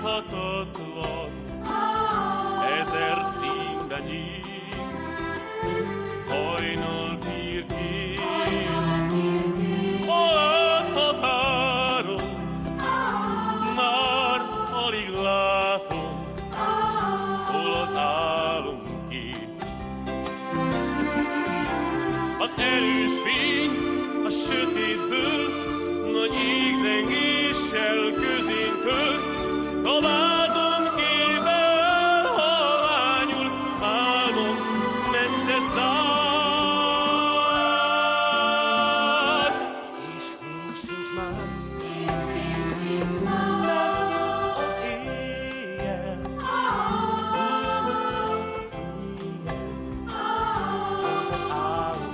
láthatatlan, ezer színben íg, hajnal pirkít, halad határon, már alig látom, hol az álom kép. Az erős fény a sötétből, nagy égzengéssel közénk kör, kabáton képel, halványul álmom messze szár. És fény sincs már, mert az éjjel, úgy hosszú szíjjel, hogy az álom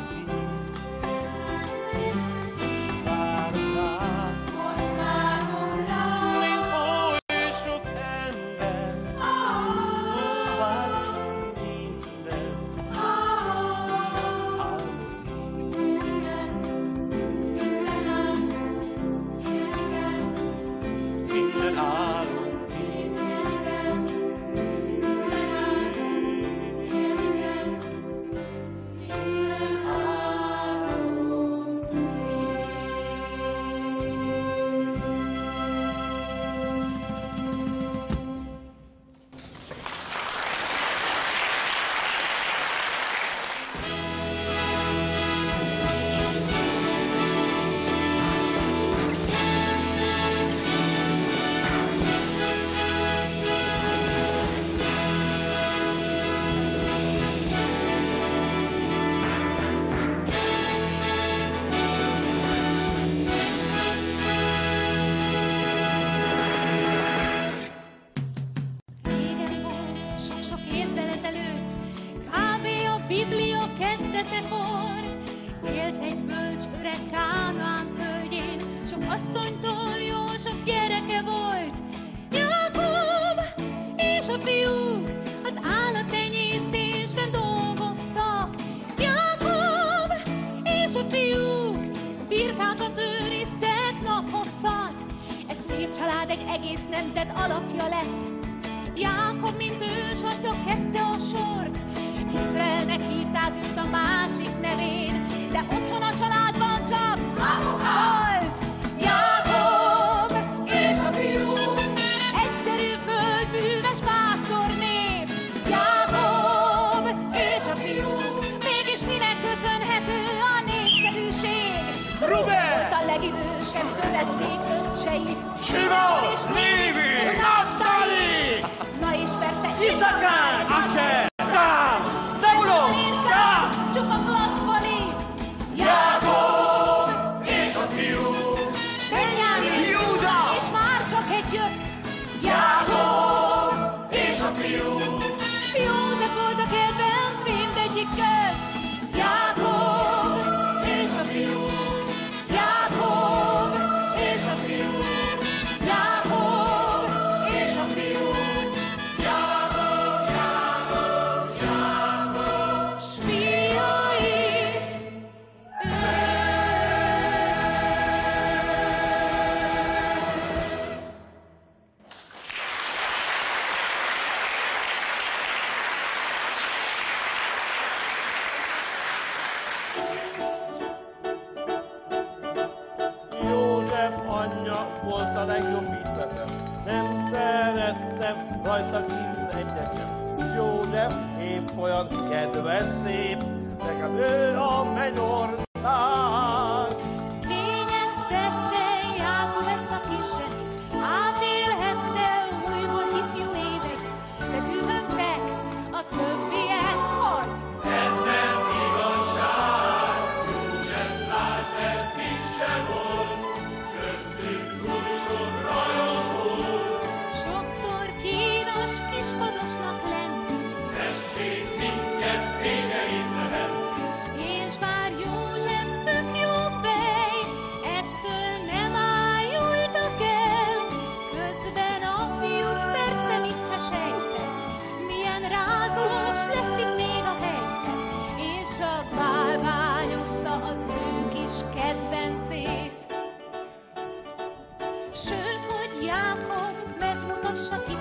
család egy egész nemzet alapja lett. Jákob, mint ősatya, kezdte a sort. Izraelnek hívták őt a másik nevén, de otthon a családban csak volt. Jákob és a fiúk, egyszerű földműves pásztornép. Jákob és a fiúk, mégis minek köszönhető a népszerűség? Ruben! Volt a legidősebb, követték öccsei. Simon, Lévi, Naftali! Na és persze Iszakár, Asher, Dán, Zebulon, Dán! Csupa Blaszfali! Jákob és a fiúk! Benjamin! Júda! És már csak egy jött! Jákob és a fiúk! József volt a kedvenc mindegyik közt! Jákob és a fiúk! Jákob és a fiúk! Jákob és a fiúk! Jákob, Jákob, Jákob! S fiai! József anyja volt a legjobb ízletem. Nem szerettem rajta kívül egyet sem. József épp olyan kedves szép, nekem ő a mennyország. Kényeztette Jákob ezt a kiset, átélhette újból ifjú éveit, de dühöngtek a többiek, hogy Ez nem igazság, József lásd, eddig sem volt, köztük túl sok rajongó. sokszor kínos kispadosnak lenni, Tessék minket végeli szemem, és bár József tök jó fej, ettől nem ájultak el. Közben a fiúk persze mit se sejtett, milyen rázós lesz itt még a helyzet, és csak bálványozta az ő kis kedvencét. Sőt, hogy Jákob megmutassa ki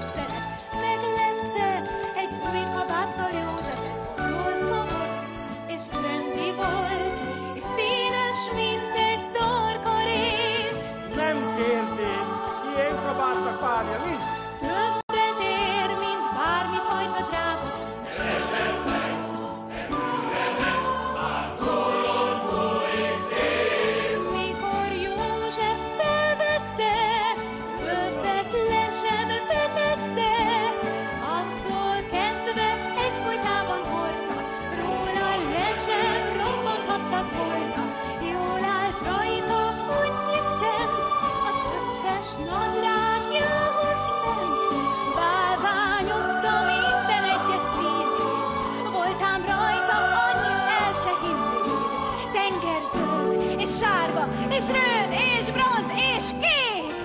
fiatal Józsefet jól szokott, és trendi volt, és színes, mint egy dorkarét. Nem kérdés, ilyen kabátnak várja, mi? Többet ér, mint bármi fajta drága. Keresed meg, ennyire meg, már tolondó és szép. Mikor József felvette, földet le sem vetette, attól kezdve egyfolytában hordta, róla le sem rombanthattak volna. Jól állt rajta annyi szent, az összes nadrágjához ment. Bálványozta minden egyes színét, voltám rajta annyit el se hinnéd. Tengerzöld és sárga és röld és bronz és kék.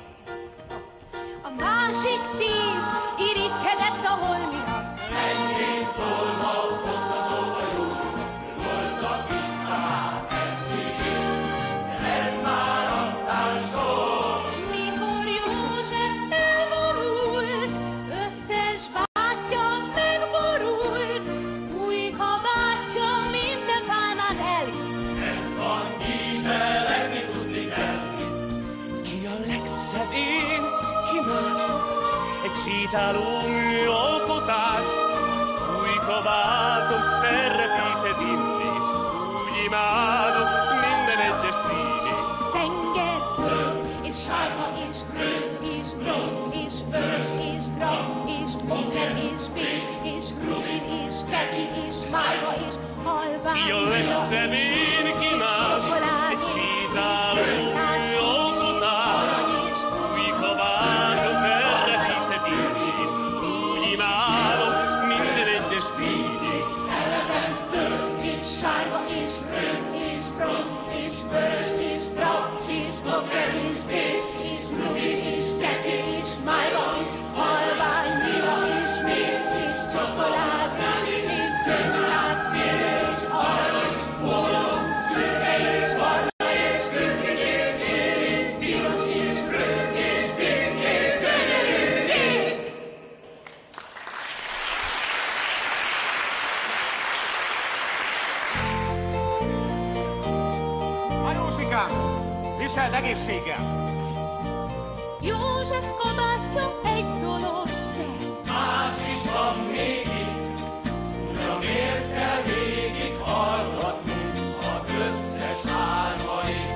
A másik 10 irigykedett a holmira. Ennyit szólna, hosszadolva Józsi, voltak is már eddig, de ez már aztán sok. Mikor József elvonult, összes bátyja megborult, új kabátja minden pálmán elhitt. Ez van ízelekni tudni kell. Ki a legszebb én, ki más? Egy sétáló műalkotás. Új kabátom, terrepíted inni. Úgy imádok minden egyes színét. Tengerzöld és sárga és röld és bronz és vörös és drap és oker és bézs és rubin és keki és májva és halvány. Ki a legszebb én, ki más? Egy sétáló műalkotás. Új kabátom, terrepíted inni. Úgy imádok minden egyes színét. Eleven zöld és sárga és röld és bronz és vörös és drap és oker és bézs és rubin és keki és májva és halvány lila és méz és csokolád és gyöngyház színe és arany és bolond szürke és barna és türkiz és élén piros és röld és pék és gyönyörű kék. Anyósikám, viszeld egészséggel! József kabátja egy dolog, de Más is van még itt, uram, miért kell végig hallgatnunk az összes álmait?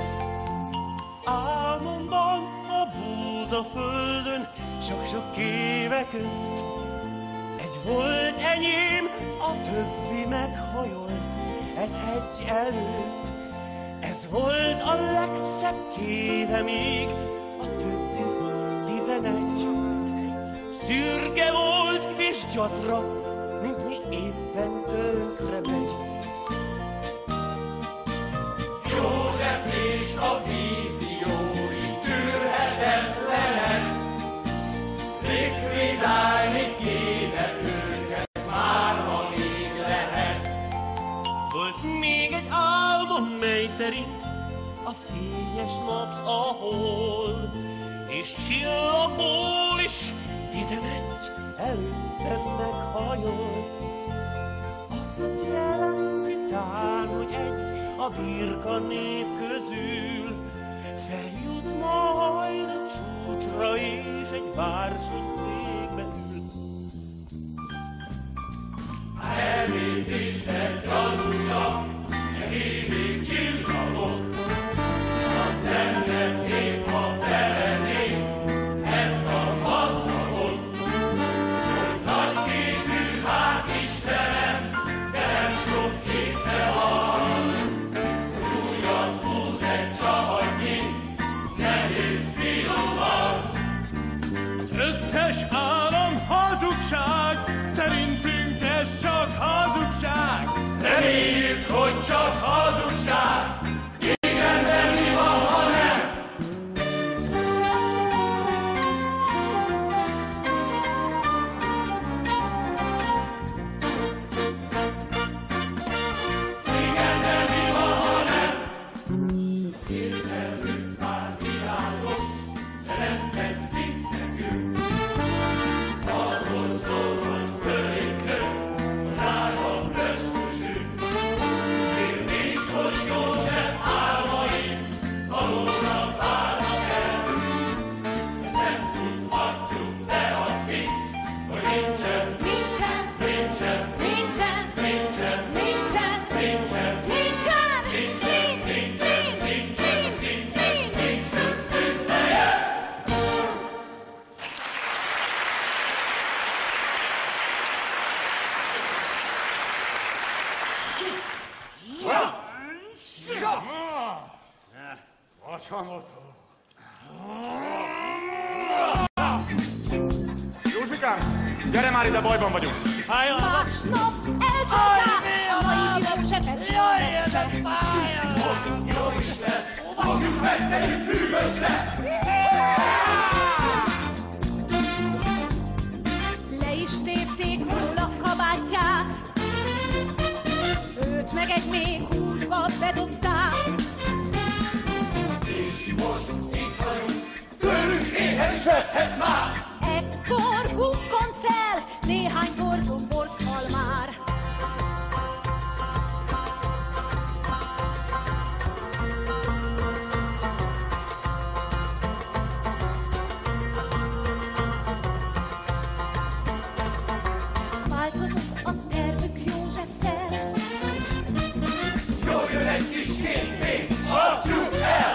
Álmomban a búza földön sok-sok éve közt. Egy volt enyém, a többi meghajolt, ez hegy előtt. Ez volt a legszebb kéve még, a többi 11. Szürke volt és gyatra, mint mi éppen tönkre megy. József és a víziói tűrhetetlenek, likvidálni kéne őket már, ha még lehet. Volt még egy álmom, mely szerint a fényes napsz a hold, és csillagból is 11 előttem meghajolt. Azt jelenti tán, hogy egy a birka nép közül feljut majd a csúcsra, és egy bársony székbe ül. Elnézést, de gyanúsak, ne hívjuk csillagok, az lenne szép, ha bevennénk ezt a gazdagot. Hogy nagyképű, hát Istenem, de nem sok észre van, hogy újat húz egy csavadnyi, nehéz finoman. Az összes állam hazugság, szerintünk ez csak hazugság. Reméljük, hogy csak hazugság, igen, de mi van, ha nem? Igen, de mi van, ha nem? Értelmük már világos, de nem tetszik nekünk. Arról szól, Józsikám! Gyere már ide, bajban vagyunk! Másnap elcsapták a mai Józsefet. Most jó is lesz, fogjuk megtenni hűvösre! Le is tépték róla kabátját, őt meg egy mély kútba bedobták. És most itt vagyunk, tőlünk éhen is veszhetsz már! Ekkor bukkant fel néhány borzon borzhal már. Változott a tervük Józseffel. Jól jön egy kis készpénz, adjuk el!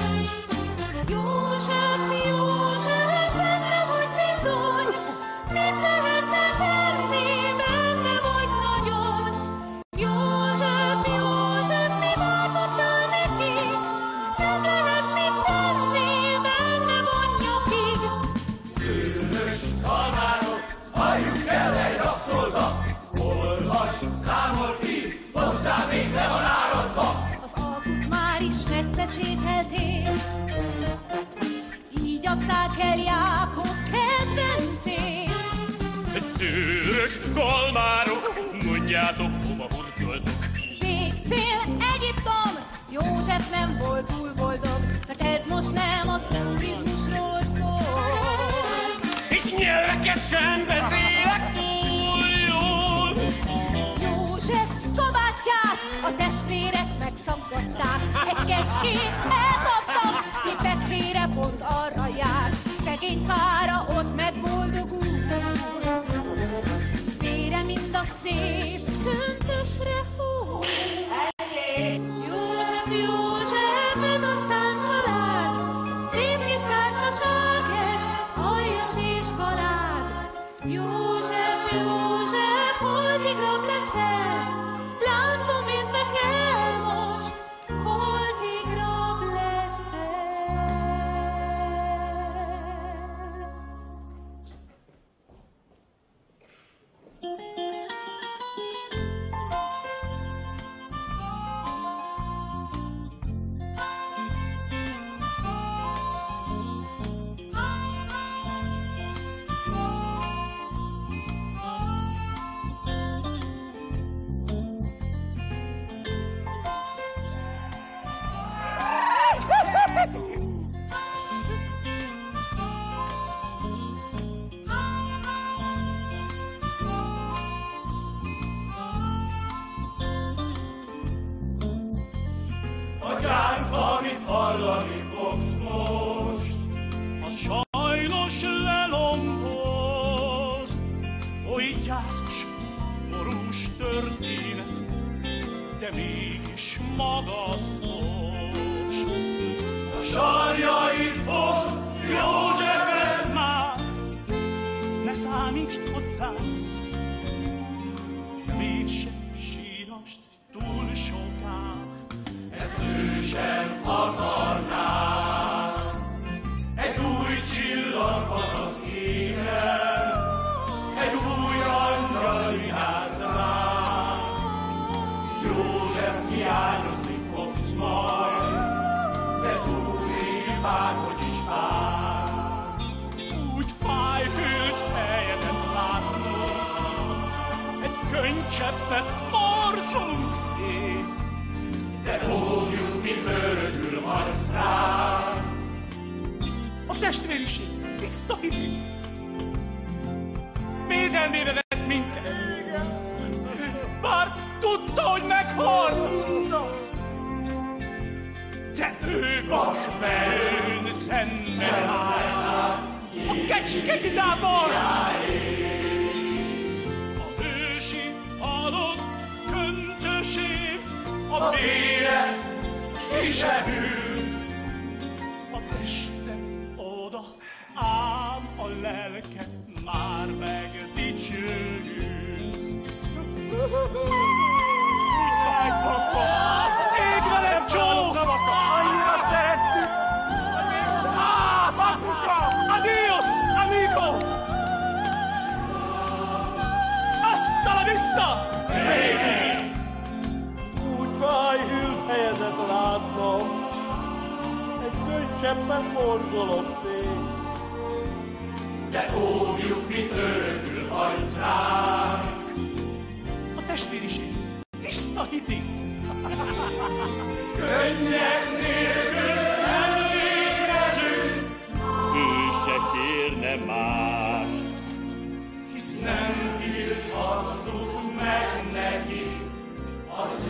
József, József, benne vagy bizony, mit lehetne tenni, benne vagy nagyon. József, József, mi váltottál neki, nem lehet mit tenni, benne van nyakig. Szőrös kalmárok, halljuk el egy rabszolga! Olvas, számol ki, hozzá még le van árazva! Az alkut már is megpecsételték, így adták el Jákob kedvencét. Szőrös kalmárok, mondjátok, hova hurcoltok. Végcél Egyiptom, József nem volt túl boldog, mert ez most nem a turizmusról szól. És nyelveket sem beszélek túl jól. József kabátját a testvérek megszaggatták, egy kecskét elkaptak, mi petvére pont arra járt, szegény Kára ott megboldogult. Vére mind a szép töntösre húlt. József, József, ez aztán család, szép kis társaság ez, aljas és kalád. József, József, holtig rab leszel, láncom észnek el most, holtig rab leszel. Atyánk, amit hallani fogsz most, Az sajnos lelomboz. Oly gyászos, borús történet, de mégis magasztos. a sarjait hozd, Józsefet! Már ne számítsd hozzám, de mégsem sírast túl soká. Ezt ő sem akarná. Egy új csillag van az égen, egy új angyal vigyáz rá. József, hiányozni fogsz majd, de túlél bárhogy is bár. Úgy fájfült helyedet látnom, egy könycseppet marzsolunk szét. De óvjuk, mi bőrödül harc rá. A testvériség tiszta hitét védelmére vett minket. Bár tudta, hogy meghal, de ő vakmerőn szembe száll a Kecskegidában. A hősi halott köntöség a Vére ki se hűlt, a teste oda, ám a lelke már megdicsőült. Úgy fájt akkor, ég velem csók! Annyira szerettük! Apuka! Adios, amigo! cseppet morzsolok szét. De óvjuk, mit örökül hagysz ránk. A testvériség tiszta hitét. Könnyek nélkül elvégezünk, Ő se kérne mást. hisz nem tilthattuk meg neki az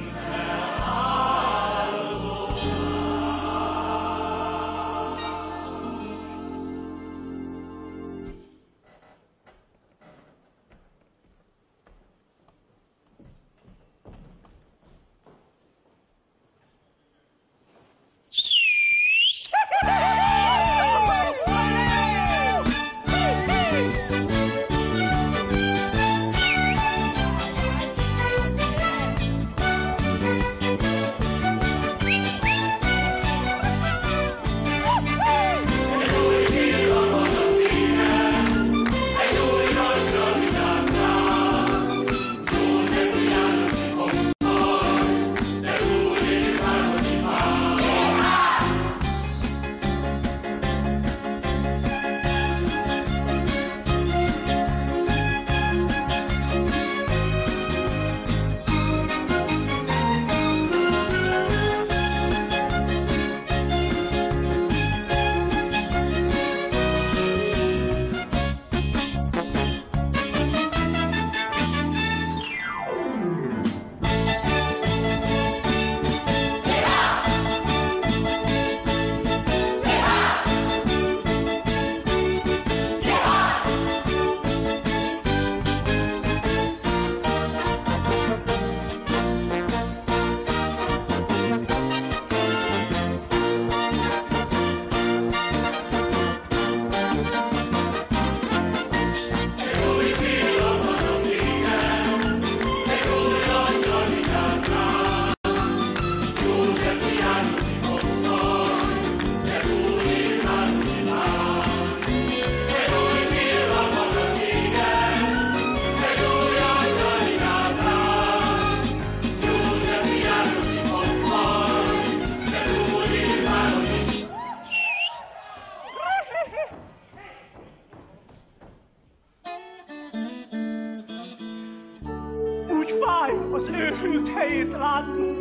az ő hűt helyét látnunk.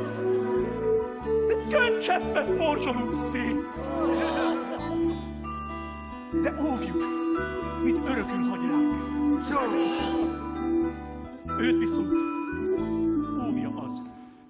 Egy könycseppet morzsolunk szét. De óvjuk, mit örökül hagy ránk. Őt viszont óvja az.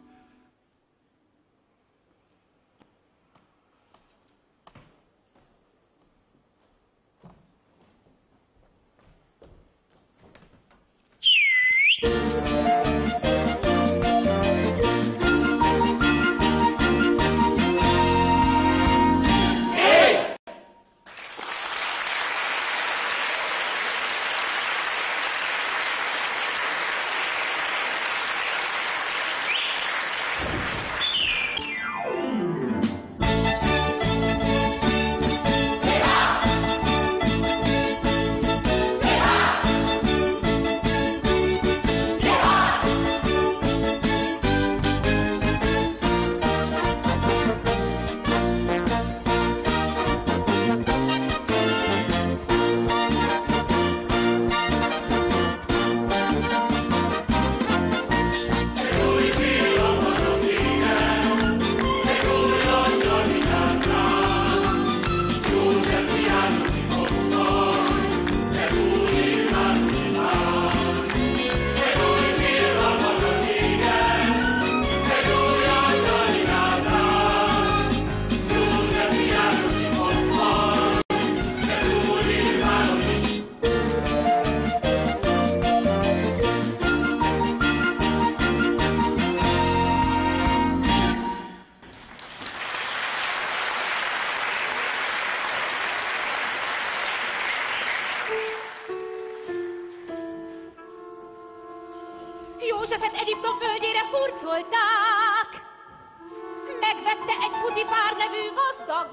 Józsefet Egyiptom földjére hurcolták. Megvette egy Putifár nevű gazdag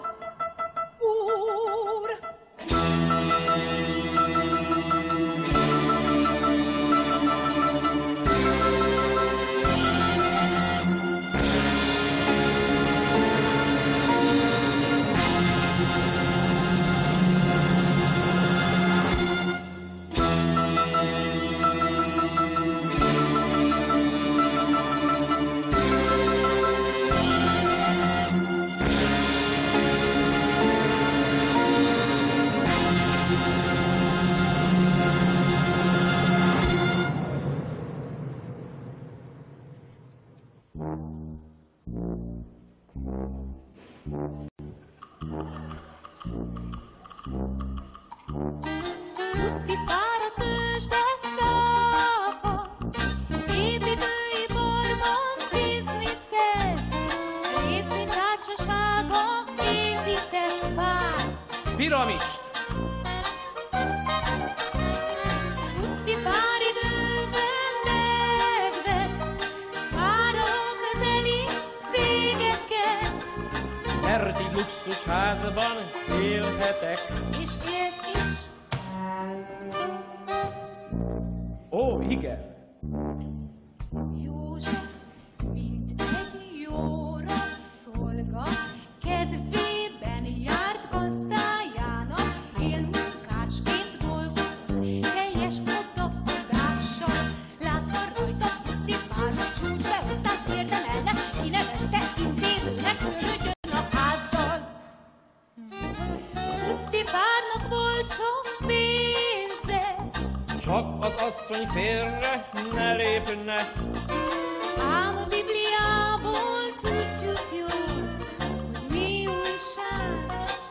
úr. piramist. Putifár időben megvett fáraó közeli cégeket. Erdi luxusházban élhetek. És élt is. Ó, igen. József, mint egy jó rabszolga, kedvében járt gazdájának, élmunkásként dolgozott, teljes odaadással. Látta rajta Putifárnak csúcsbeosztást érdemelne, kinevezte intézőnek, törődjön a házzal. Putifárnak volt sok pénze, Csak az asszony félre ne lépne. ám a Bibliából tudjuk jól, hogy mi újság.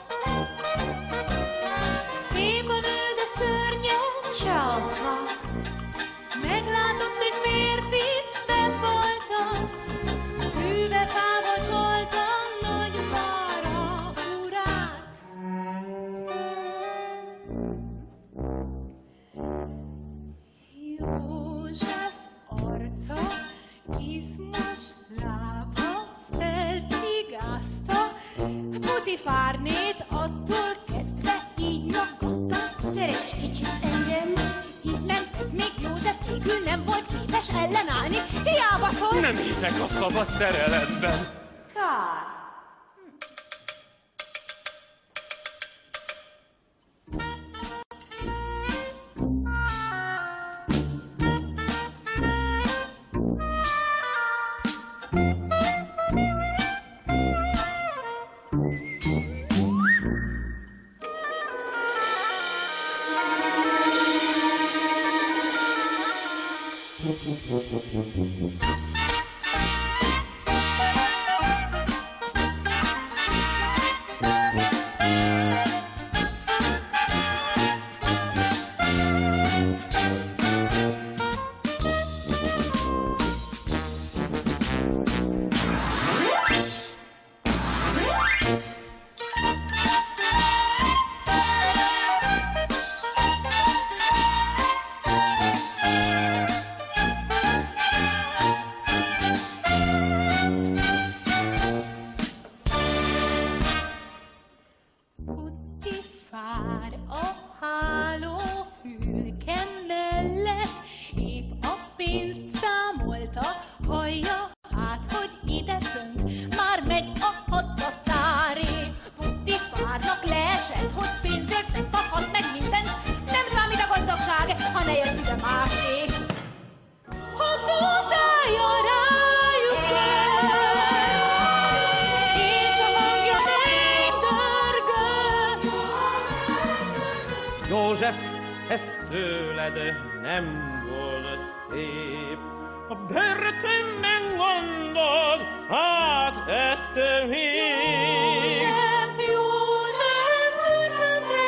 Szép a nő, de szörnyet csalfa. Meglátott egy férfit befalta, tűvefába csolta nagy Mára urát. József arca, izmos lába felcsigázta, Putifárnét attól kezdve így nyaggatta. Szeress kicsit engem. Így ment ez, még József végül nem volt képes ellenállni, hiába szólt. Nem hiszek a szabad szerelemben. Kár. Putifár a hálófülken mellett épp a pénzt számolta, hallja hát, hogy ide fönt már megy a hadatáré. Putifárnak leesett, hogy pénzért megkaphat meg mindent, nem számít a gazdagság, ha ne jössz ide másé. Hangzó szája rájuk lett, és a hangja megdörgött. József, ez tőled nem volt szép. A börtönben gondod, hát ezt még. József, börtönbe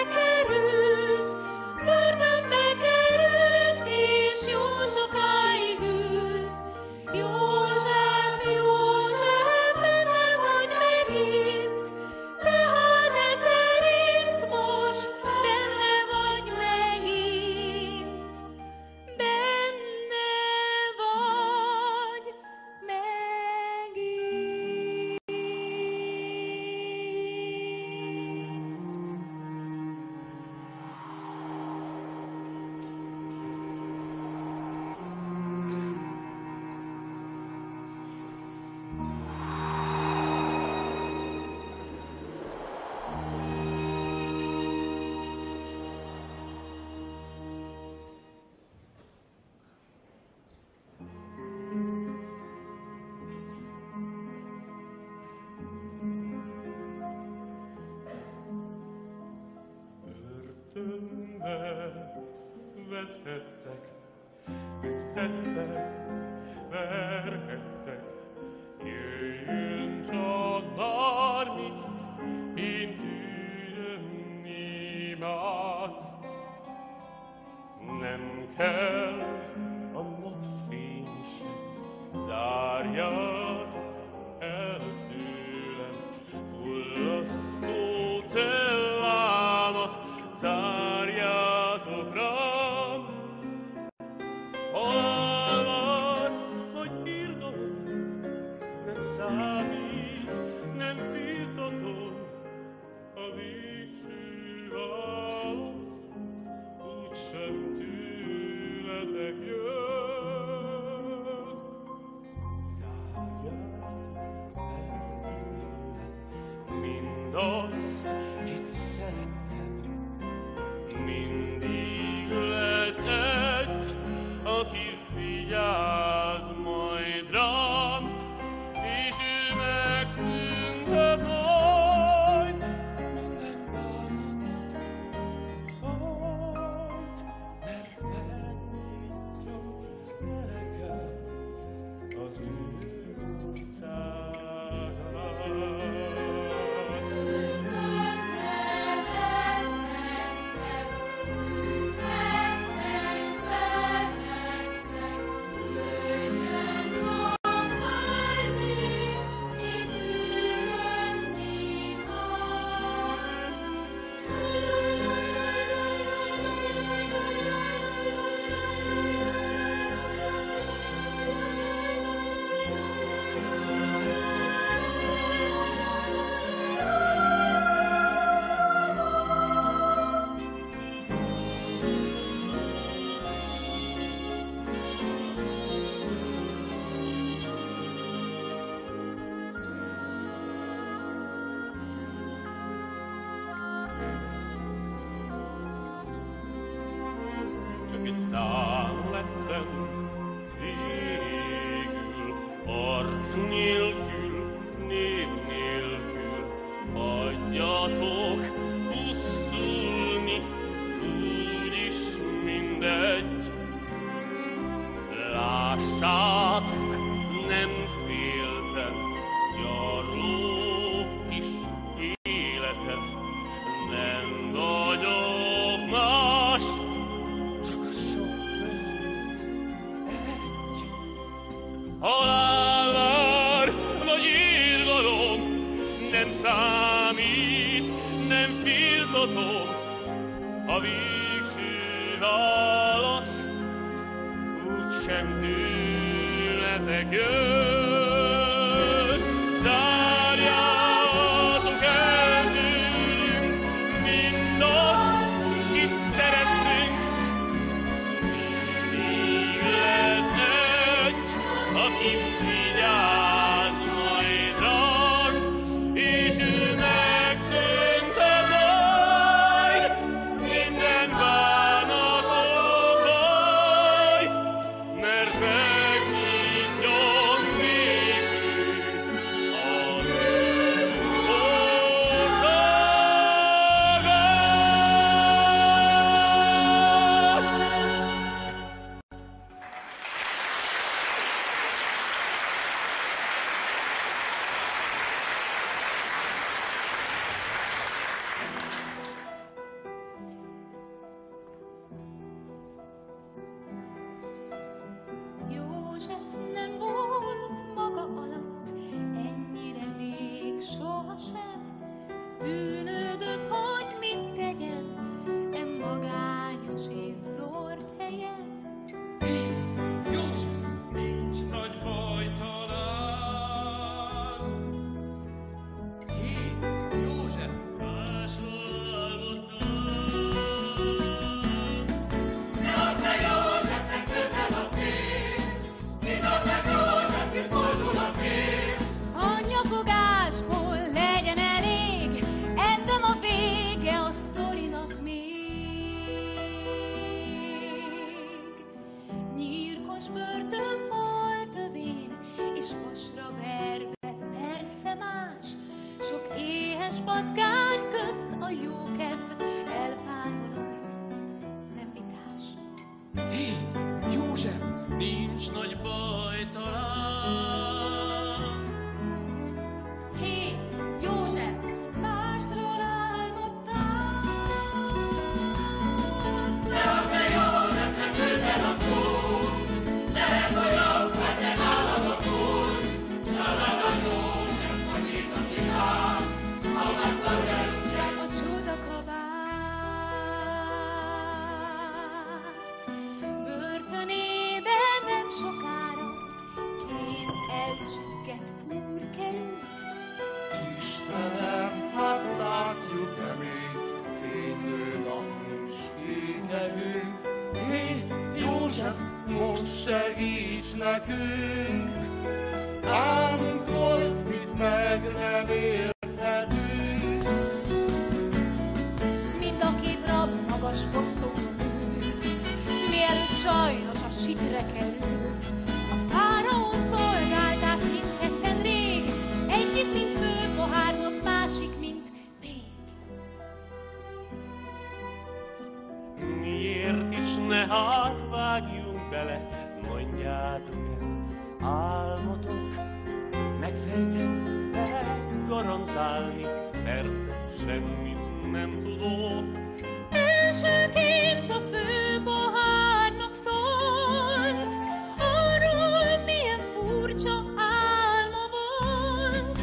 kerülsz, és jó sokáig ülsz. József, benne vagy megint, de hát ez szerint most benne vagy megint. Benne vagy megint. Börtönbe vetettek, üthettek, verhettek. Jöjjön csak bármi, én tűröm imád. Nem kell a napfény sem, zárjad el tőlem, fullasztó cellám. egy szám lettem. Végül arc nélkül, név nélkül, hagyjatok pusztulni, úgyis mindegy. Lássátok, nem féltem, gyarló kis életem, nem vagyok más, csak a sok közül egy. Halálvár vagy irgalom, nem számít, nem firtatom, a végső válasz úgysem tőletek jön. Zárjátok el tőlünk mindazt, kit szeretünk. Mindig lesz egy, aki vigyáz majd ránk, és ő megszüntet majd minden bánatok bajt, mert megnyitja nékünk az ő országát. József nem volt maga alatt, ennyire még sohasem. Tűnődött, hogy mit tegyen, magányos és zord helyen. József, nincs nagy baj talán. Hé, József, másról álmodtam. Ne add meg Józsefnek, közel a cél. Kitartás Józsefhez fordul a szél. A nyafogásból legyen elég, ez nem a vége a sztorinak még. Nyírkos börtön fal tövén, és vasra verve persze más. Sok éhes patkány közt a jókedv elpárolog, nem vitás. Hé, József, nincs nagy baj talán. Hé, József, másról álmodtam. Ne add meg Józsefnek, közel a csúcs. Lehet, hogy akkor te nálad a kulcs. Csalad a József, a víz a világ. Hallgass a rögtön. A csodakabát börtönében nem sokára két elcsüggett úr került. Istenem, hát látjuk-e még fénylő nap és kék nevünk? Hé, József, most segíts nekünk! Álmunk volt, mit meg nem érthetünk. Mind a két rab magas poszton ült, mielőtt sajnos a sitre került. A fáraót szolgálták mindketten rég, egyik mint főpohárnok, másik mint még. Miért is ne hát vágjunk bele, mondjátok el, álmotok, megfejteni, garantálni, persze semmit nem tudok. Elsőként a főpohárnok szólt, arról milyen furcsa álma volt.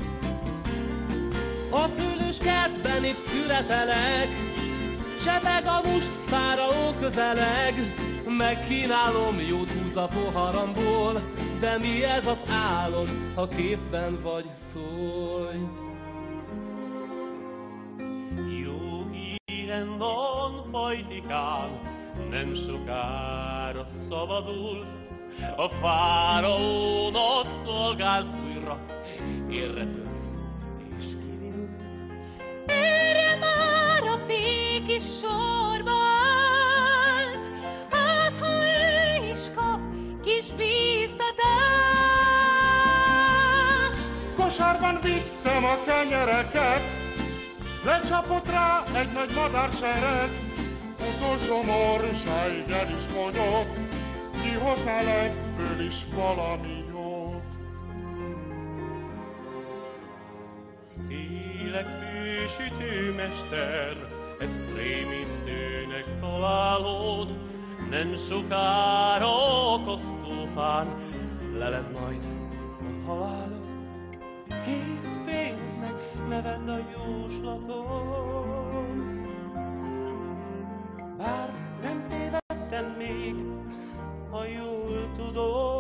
A szőlőskertben épp születelek, csepeg a must, fáraó közeleg. Megkínálom, jót húz a poharamból, de mi ez az álom, ha képben vagy, szólj. Jó hírem van, Pajtikám, nem sokára szabadulsz. A fáraónak szolgálsz újra, érrepülsz és kivinulsz. Erre már a pék is sorba állt, Házban vittem a kenyereket, lecsapott rá egy nagy madársereg, utolsó morzsáig el is fogyott, kihoznál ebből is valami jót. Élek fősütőmester, ezt rémisztőnek találod, nem sokára a kasztófán leled majd a halálod. Kész pénznek nevedd a jóslatom, bár nem tévedtem még, ha jól tudom.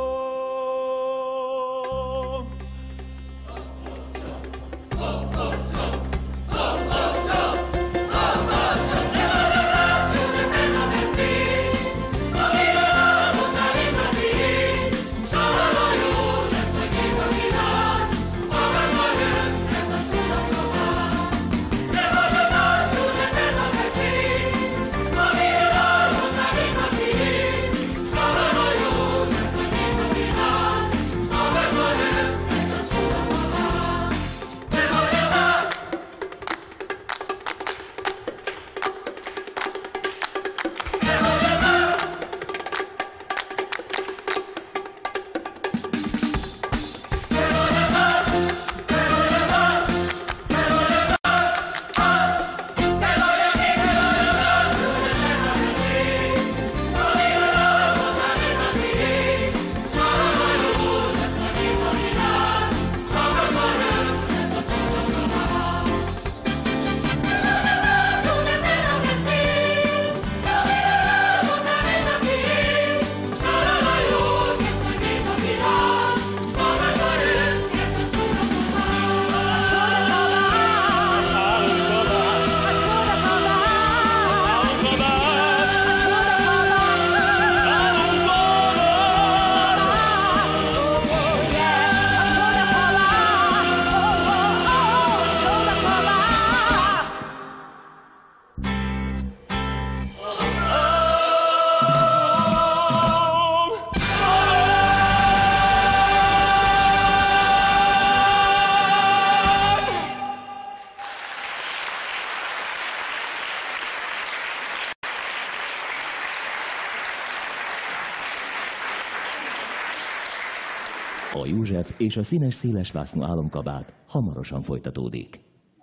A József és a színes szélesvásznú álomkabát hamarosan folytatódik.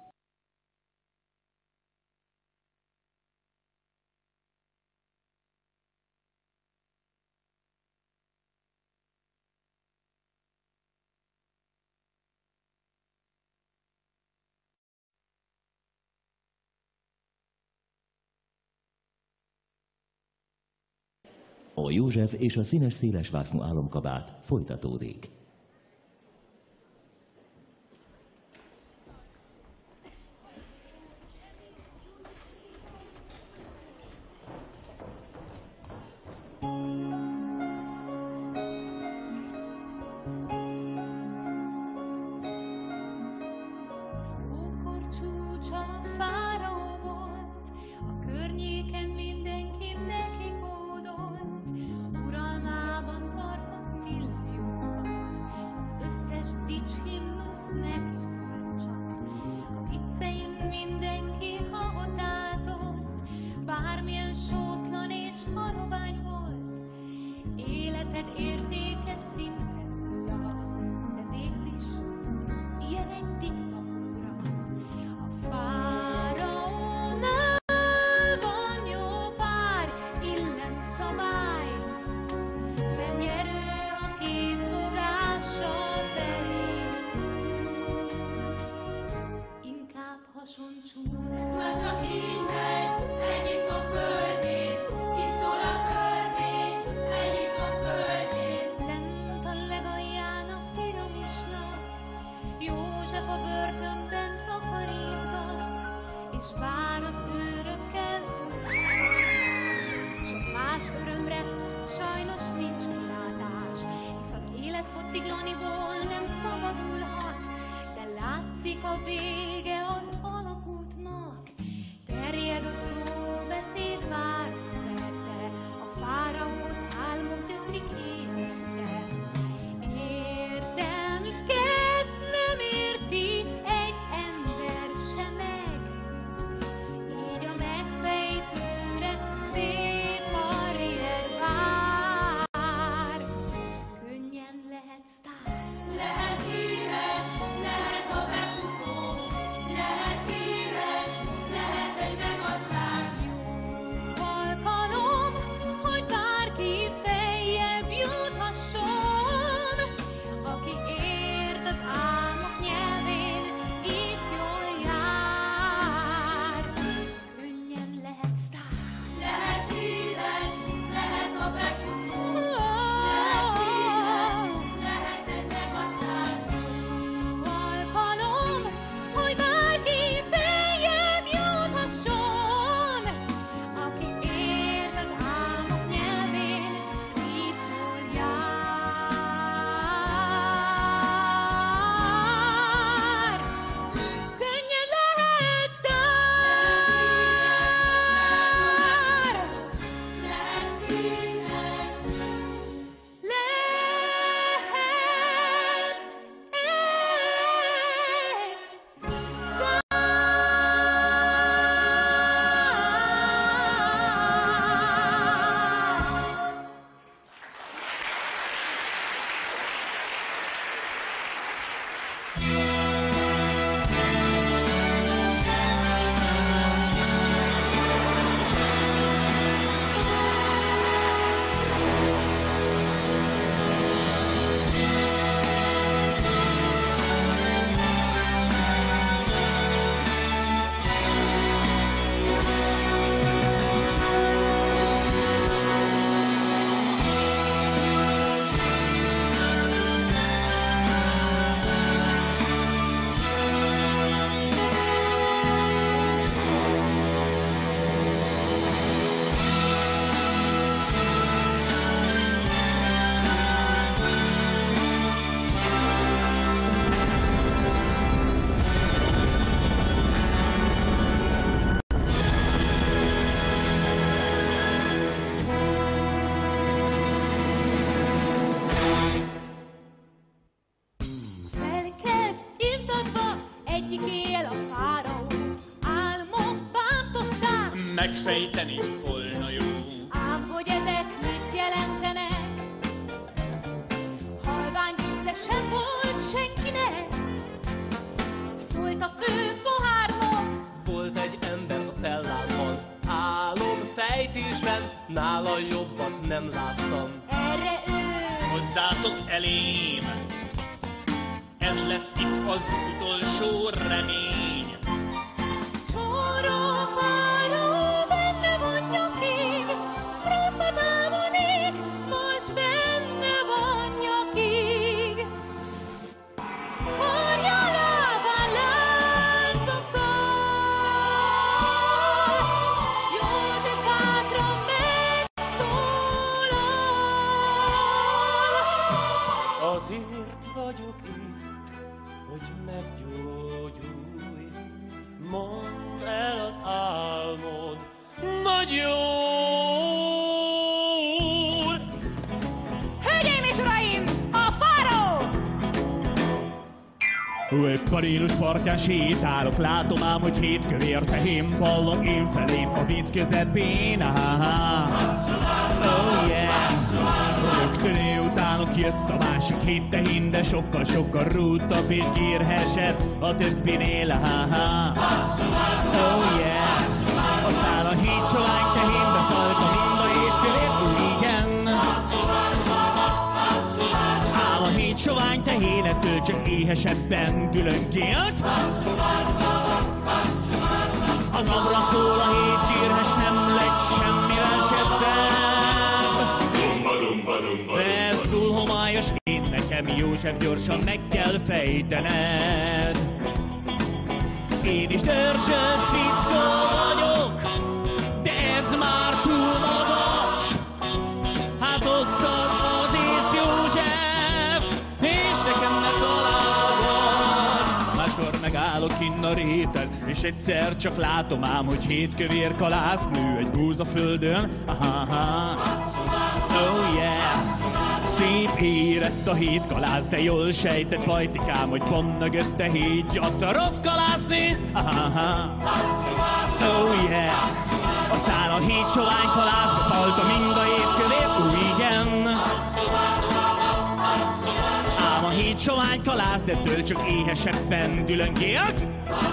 A József és a színes szélesvásznú álomkabát folytatódik. megfejteni volna jó. Ám hogy ezek mit jelentenek? Halvány tűze sem volt senkinek. Szólt a fő pohárnok. Volt egy ember a cellában, álomfejtésben, nála jobbat nem láttam. Erre ő Hozzátok elém, ez lesz itt az utolsó remény. Csóró fáró, benne van nyakig, rosszat álmodik, most benne van nyakig. Hordja lábán láncokkal, József hátra megszólal. Azért vagyok itt, hogy meggyógyulj. Mondd el az álmod, nagy jó úr! Hölgyeim és uraim, a fáró! Épp a Nílus partján sétálok, látom ám, hogy 7 kövér tehén ballog én felém a víz közepén. Oh yeah! Rögtön utánok jött a másik 7 tehén, de sokkal rútabb és gírhesebb a többinél. Oh yeah! Aztán a 7 sovány tehén befalta mind a 7 kövét, igen. Ám a 7 sovány tehén ettől csak éhesebben különkélt. Az abraktól a 7 gírhes nem lett semmivel se szebb. Ez túl homályos, én nekem József gyorsan meg kell fejtened. Én is törzsölt fickó vagyok, de ez már túl magas. Hát osszad az ész József, és nekem ne találgass. Máskor megállok kinn a réten, és egyszer csak látom ám, hogy 7 kövér kalásznő egy búzaföldön. Oh yeah! Szép érett a 7 kalász, de jól sejtett Pajtikám, hogy pont mögötte 7 gyatta rossz kalászni. Oh yeah! Aztán a 7 sovány kalász befalta mind a 7 kövét, igen. Ám a 7 sovány kalász ettől csak éhesebben dülöngélt.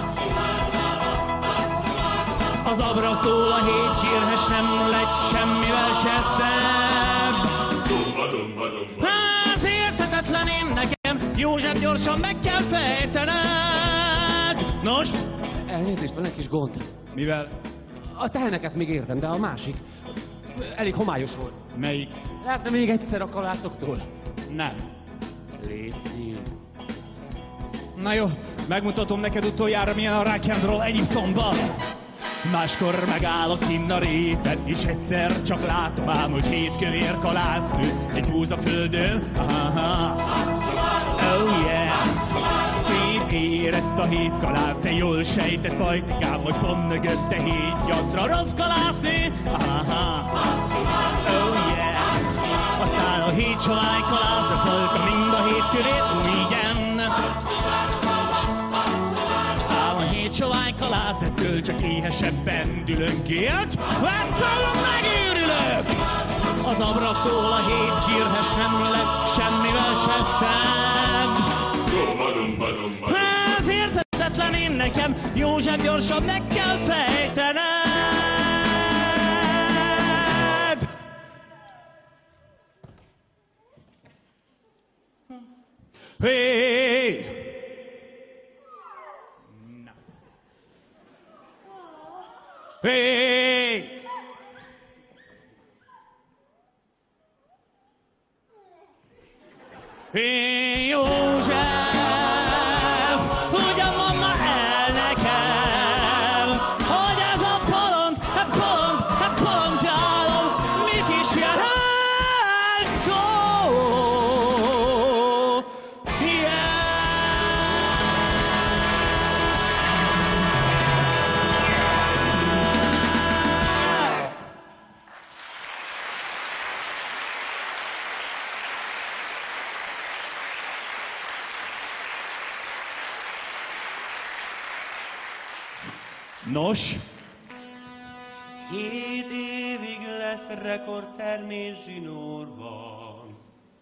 Az abraktól a 7 gírhes nem lett semmivel se szebb. Hát érthetetlen én nekem, József gyorsan meg kell fejtened. Nos? Elnézést, van egy kis gond. Mivel? A teheneket még értem, de a másik elég homályos volt. Melyik? Lehetne még egyszer a kalászoktól? Nem. Léci. Na jó, megmutatom neked utoljára, milyen a rock and roll Egyiptomban. Máskor megállok kinn a réten, és egyszer csak látom ám, hogy 7 kövér kalásznő egy búzaföldön. Oh yeah! Szép érett a 7 kalász, de jól sejtett Pajtikám, hogy pont mögötte 7 gyatra rossz kalászni. Oh yeah! Aztán a 7 sovány kalász befalta mind a 7 kövét, igen. A 7 sovány kalász ettől csak éhesebben dülöngélt. Ettől megőrülök! Az abraktól a 7 gírhes nem lett semmivel se szebb. Ez érthetetlen én nekem, József gyorsan meg kell fejtened. Hey! Hey! Hey, József, ugyan mondd már el nekem, hogy ez a pont álom, mit is jelent szó? Nos, 7 évig lesz rekordtermés zsinórban.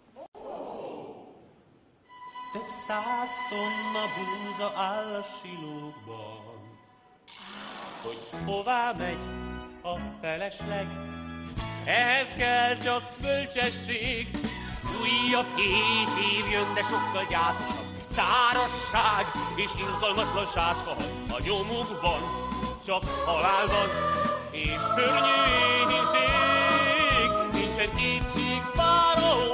Több 100 tonna búza áll a silókban. Hogy hová megy a felesleg, ehhez kell csak bölcsesség. Újabb 7 év jön, de sokkal gyászosabb. Szárazság és ingalmatlanság halad a nyomukban, csak halálban és szörnyű éhínség. Nincsen kétség váró,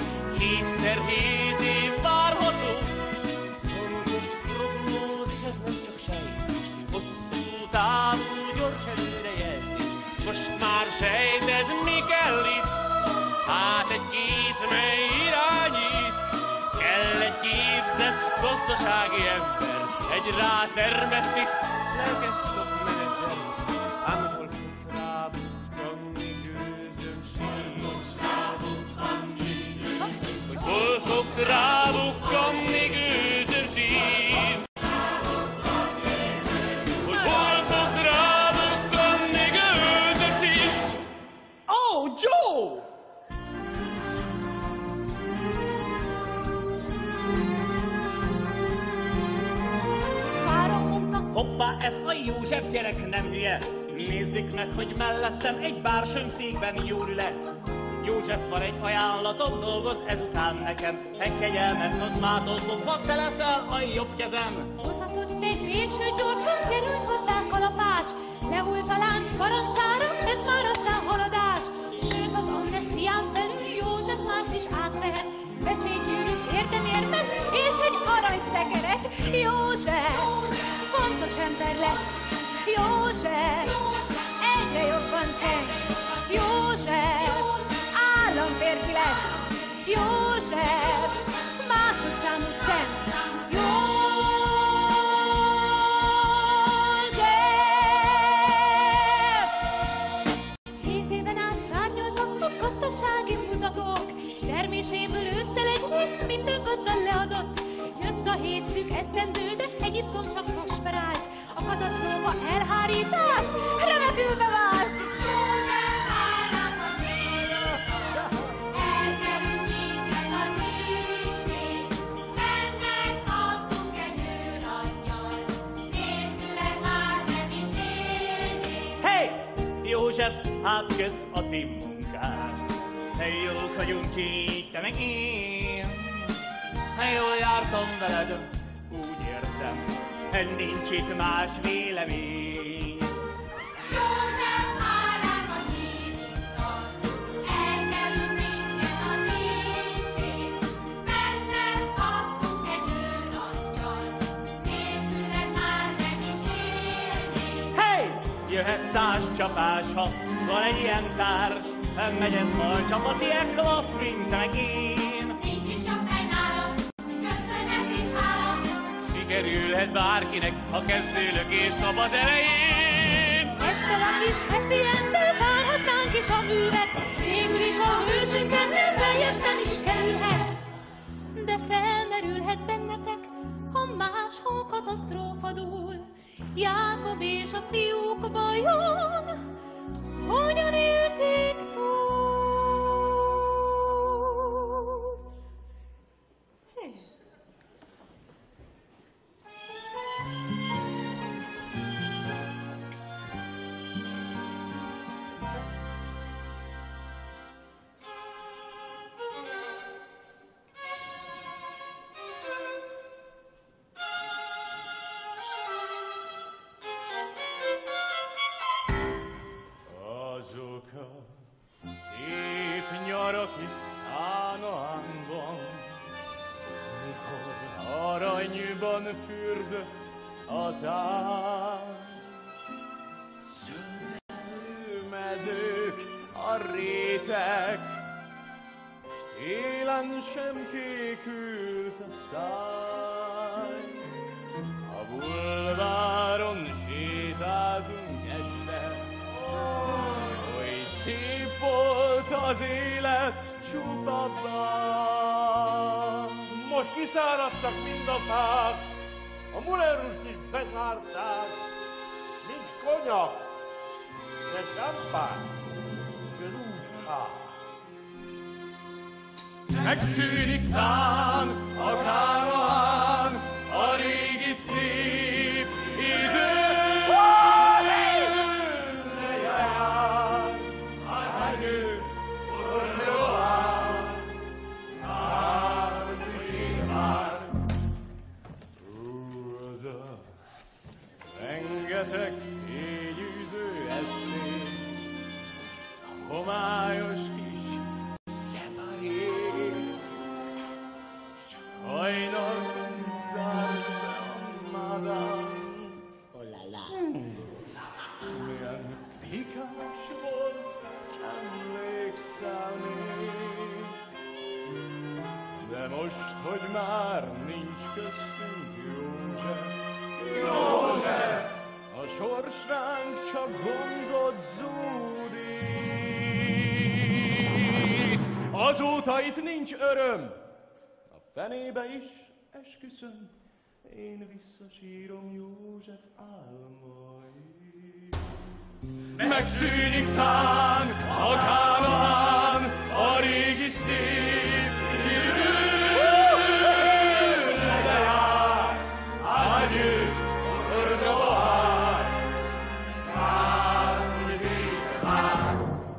2x7 év várható. Pontos prognózis, ez nem csak sejtés, hosszú távú gyors előrejelzés. Most már sejted, mi kell itt? Hát egy kész, mely irányít. Kell egy képzett gazdasági ember, egy rátermett és lelkes sok menedzser. Ám hogy hol fogsz rábukkanni, gőzöm sír. Hogy hol fogsz rábukkanni, gőzöm sír. Hogy hol fogsz rábukkanni, gőzöm sír. Oh, Joe! Hoppá, ez a József gyerek nem hülye. Nézzük meg, hogy mellettem egy bársonyszékben jól ül-e. József, egy ajánlatom, dolgoz ezután nekem. Egy kegyelmet, az mátozlok, ha te leszel a jobb kezem. Hozhatott egy réső, gyorsan került hozzá kalapács. Lehult a lánc parancsára, ez már aztán haladás. Sőt, az amnesztián felül József mást is átvehet. Becsétgyűrűt, érdemérmet és egy aranyszekeret. József, fontos ember lett. József, egyre jobban cseng. József, államférfi lett. József, másodszámú szent. József! 7 éven át szárnyaltak a gazdasági mutatók. Terméséből ősszel egy részt minden gazdan leadott. Jött a 7 szűk esztendő, de Egyiptom csak prosperált. A katasztrófa elhárítás remekül bevált. József állatos élet, elkerül minket az éhség. Ennek adtunk egy őrangyal, nélküle már nem is élnék. Hey! József, hát kösz a ti munkás. De jók vagyunk így, te meg én. Jól jártam veled, úgy érzem, nincs itt más vélemény. József állát a síríton, elkerül minket az éhség. Benned kaptunk egy őrangyal, nélküled már nem is élnék. Hey! Jöhet 100 csapás, ha van egy ilyen társ. Megy ez a csapat, ilyen klassz, mint te meg én. Nincs is jobb hely nálam, köszönet és hála. Sikerülhet bárkinek, ha kezdőlökést kap az elején. Ezt a kis happy end-del várhatnánk is a művet. Végül is a hősünknél feljebb nem is kerülhet. De felmerülhet bennetek, ha máshol katasztrófa dúl. Jákob és a fiúk vajon hogyan élték túl? Azok a szép nyarak itt Kánaánban, mikor aranyban fürdött a tár. Szüntelő mezők, a rétek, s télen sem kékült a száj. A bulváron sétáltunk este, oly szép volt az élet csupa bár. Most kiszáradtak mind a fák, a mulerust is bezárták, nincs konyak, de champagne, közút fáj. Megszűnik tán a károhán, a régi szép idő. Lejár, a nő, orrohán, kárműjén már. Húza, rengeteg fényűző estén, a homályos kis szeparék, hajnal tűzzel a madám. Milyen pikás volt, emlékszel még, de most, hogy már nincs köztünk József, József, a sors ránk csak gondot zúdít. Azóta itt nincs öröm, a fenébe is esküszöm, én visszasírom József álmait. Megszűnik tán a Kánaán, a régi szép idő. Lejár, adieu, au revoir, kár, hogy vége vár.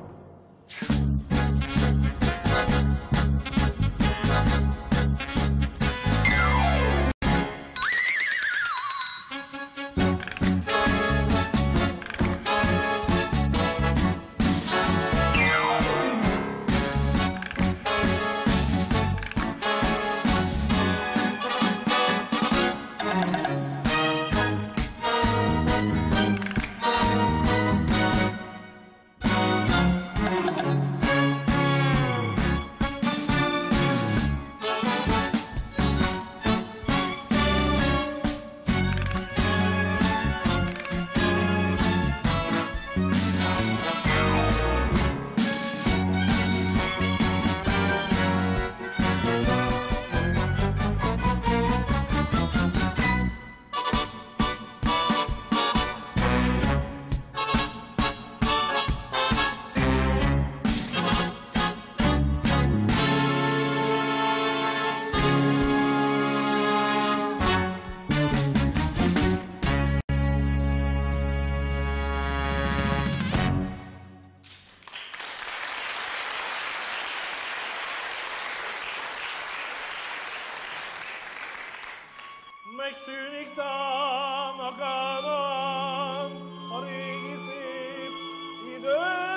Megszűnik tán a Kánaán, a régi szép idő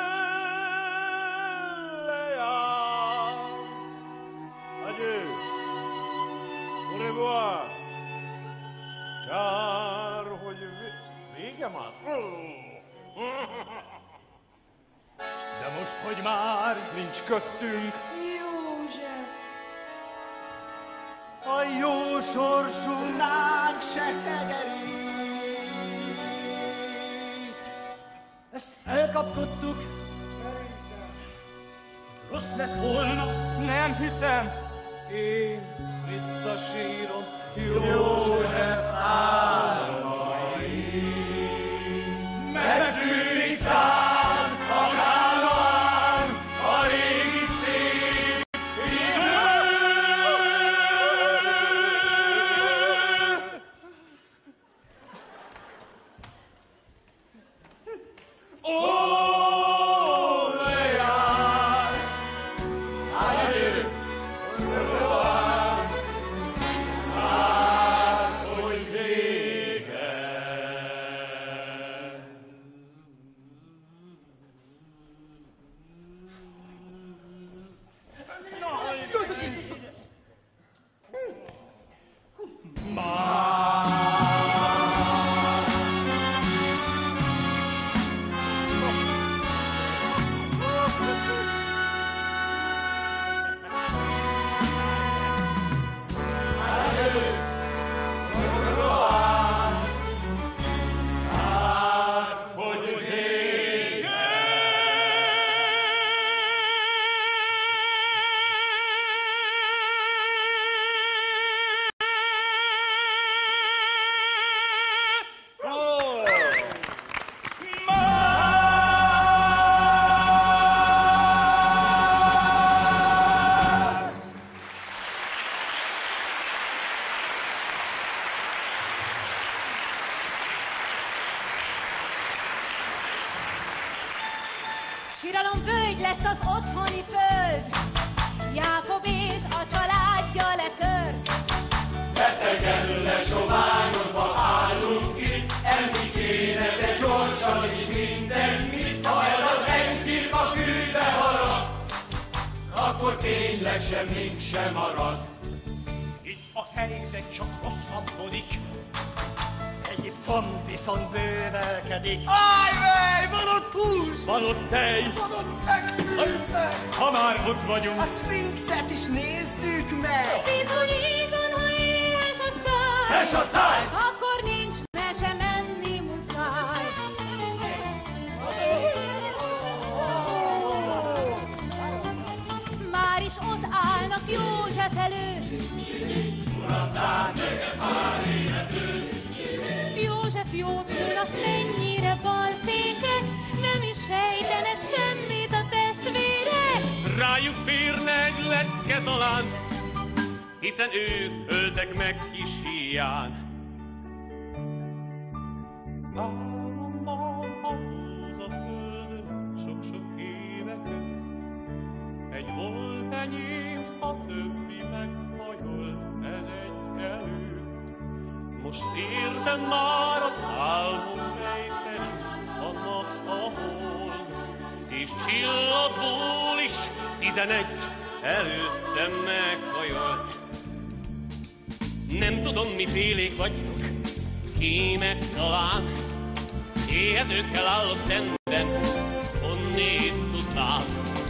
lejár. Adieu, au revoir, kár, hogy vége már. De most, hogy már nincs köztünk József, a jó sorsunk, Ránk se hegerít. Ezt elkapkodtuk. Rossz lett volna. nem hiszem. Én visszasírom József álmait. Megszűnik tán a Kánaán, a régi szép idő. Ó, lejár, adieu, au revoir, kár, hogy vége Fájdalom völgy lett az otthoni föld, Jákob és a családja letört. Betegen lesoványodva állunk itt, enni kéne, de gyorsan is mindegy mit. Ha ez az egy birka fűbe harag, akkor tényleg semmink sem marad. Itt a helyzet csak rosszabbodik, Egyiptom viszont bővelkedik. Ajjaj, van ott hús! Van ott tej, Van ott szegfűszer! ha már ott vagyunk. A szfinxet is nézzük meg! Bizony igen, ha éhes a száj, És a száj! akkor nincs mese, menni muszáj. Már is ott állnak József előtt, József jó bőr, mennyire balfékek, nem is sejtenek semmit a testvérek. Rájuk férne egy lecke talán, hiszen ők öltek meg kis híján. Álomban ahhoz a földön sok-sok éve közt, egy volt enyém, a többi megfajolt, ez egy előtt. Most értem már az álmom, mely szerint a nap a hold, és csillagból is 11 előttem meghajolt. Nem tudom, mifélék vagytok, kémek talán, éhezőkkel állok szemben, honnét tudnám.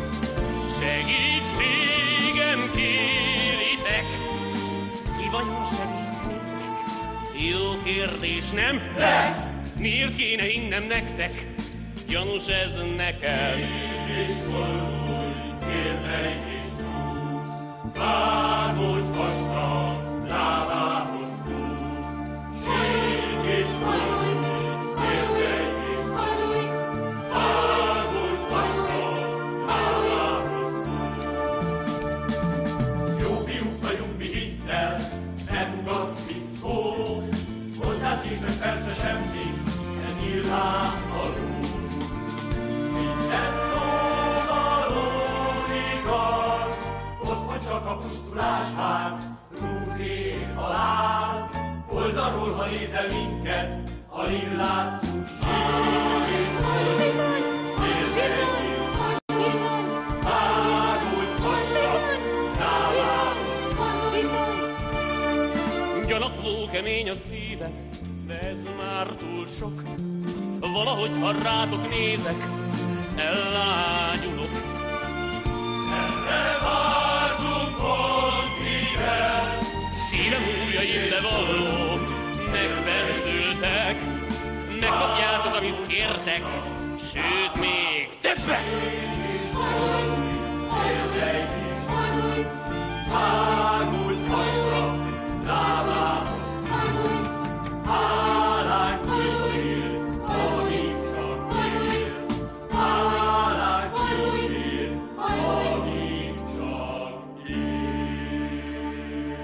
Segítségem kéritek, ki vajon segít néktek? Jó kérdés, nem? De! Miért kéne hinnem nektek? Gyanús ez nekem. És fordulj, kérdej és húsz, vágódj vasra, lábához húsz. Sírj és fordulj, kérdej és húsz, vágódj vasra, lábához húsz. Jó fiúk vagyunk mi hittel, nem gazpickó, hozzád hívnak persze semmi, ez nyilvánvaló. Minden szóvaló igaz, ott van csak a pusztulás várt, rúdé halál. Oldalról, ha nézel minket, alig látszunk. Sírj és fordulj, kérdej és húsz, vágódj vasra, lábához húsz. Gyanakvó kemény a szívem, de ez már túl sok. Valahogy, ha rátok nézek, ellágyulok. Erre vártunk pont igen. Szívem ujjaim bevalló, megbendültek. Megkapjátok, amit kértek, sőt, még többet! Kérdej és húsz, vágódj vasra, lábához húsz. Hálánk kísér, amíg csak élsz. Hálánk kísér, amíg csak élsz.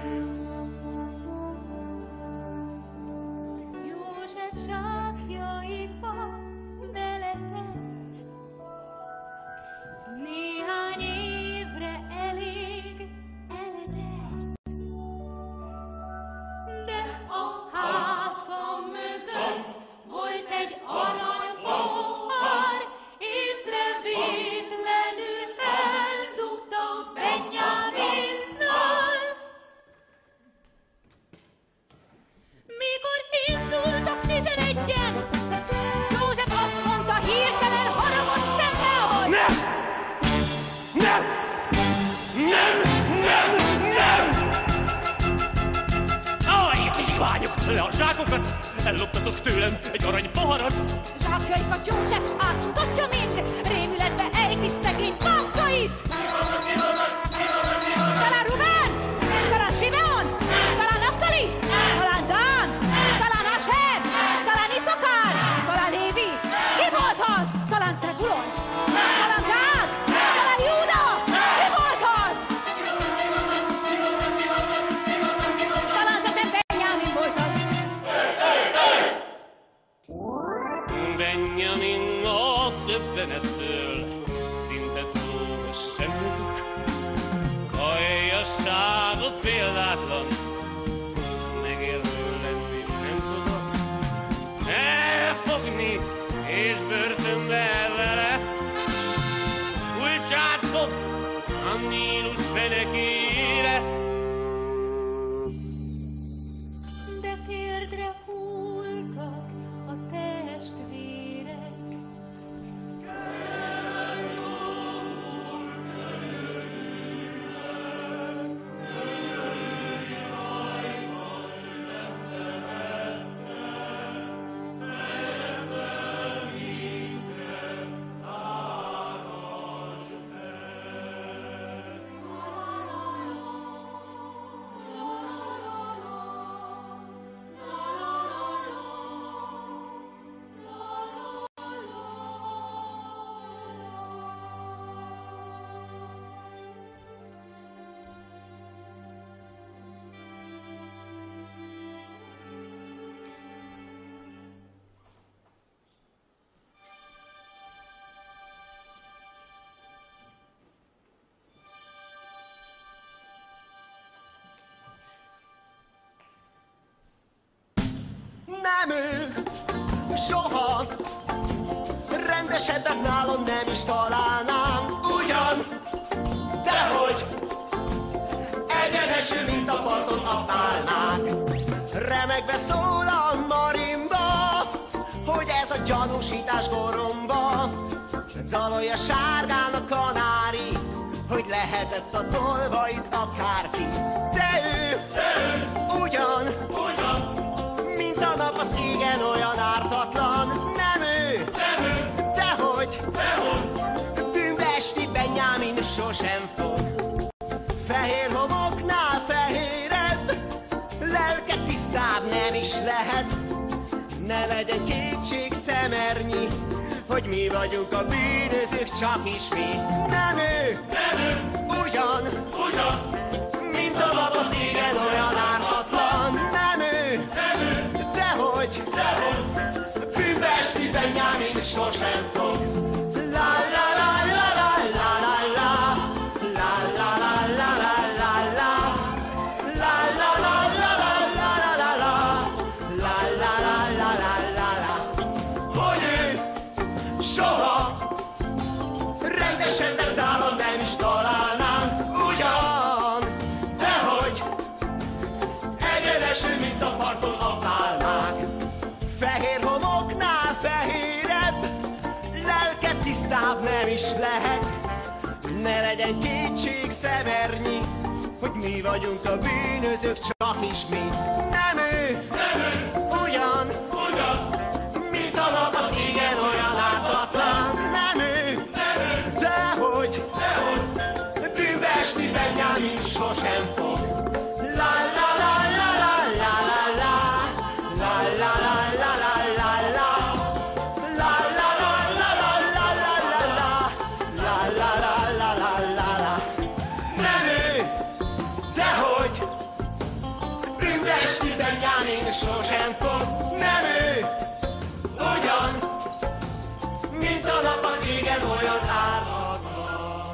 József zsákjaiba beletett, néhány évre elég eledett. De a háta mögött volt egy aranypohár, észrevétlenül eldugta Benjaminnal. Mikor indultak 11-en, József azt mondta hirtelen haragos szemmel, hogy Nem! Nem! Nem! Nem! Nem! Aj, kisványok! Le a zsákokat! Elloptatok tőlem egy arany poharat! zsákjaikat József átmutatja mind, rémületbe ejti szegény bátyait. Talán Rubén, talán Simeon, talán Naftali, talán Dán, talán Aser, talán Iszakár, talán Lévi. Ki volt az? Talán Zebulon, talán Gád, talán Júda. Ki volt az? Talán csak nem Benjamin volt az. Benjamin a döbbenettől példátlan, megélő lenni nem tudok. Elfogni és börtönbe vele, kulcsát dobt a Nílusz fenekére. De térdre hulltak a testvérek. Nem ő, soha, rendesebbet nálon nem is találnám. Ugyan, dehogy, egyenesül, mint a parton a pálmák. Remegve szól a marimba, hogy ez a gyanúsítás goromba. Dalolja sárgán a kanári, hogy lehetett a tolvait akárki. De ő, ugyan, mint a nap az égen olyan ártatlan. Nem ő, dehogy, bűnbe esti Benyámin sosem fog. Fehér homoknál fehérebb, lelke tisztább nem is lehet. Ne legyen kétség szemernyi, hogy mi vagyunk a bűnözők, csak is mi. Nem ő, ugyan, mint a nap az égen olyan ártatlan. Nem ő, dehogy, bűnbe esti Benyámin sosem fog. La la la la la la la la, la la la la la la la, la la la la la la la la la, la la la la la la la. Hogy ő soha rendesebbet nálam nem is találnám. Ugyan, dehogy egyenesül, mint a parton a pálmák. Fehér homoknál fehérebb, lelke tisztább nem is lehet. Ne legyen kétség szemernyi, hogy mi vagyunk a bűnözők, csak is mi. Nem ő, ugyan, mint a nap az égen olyan ártatlan. Nem ő, dehogy, bűnbe esti Benyámin sosem fog. La la la la la la la la, la la la la la la la, la la la la la la la la la, la la la la la la la. Nem ő, dehogy, bűnbe esti Benyámin sosem fog. Nem ő, ugyan, mint a nap az égen olyan ártatlan.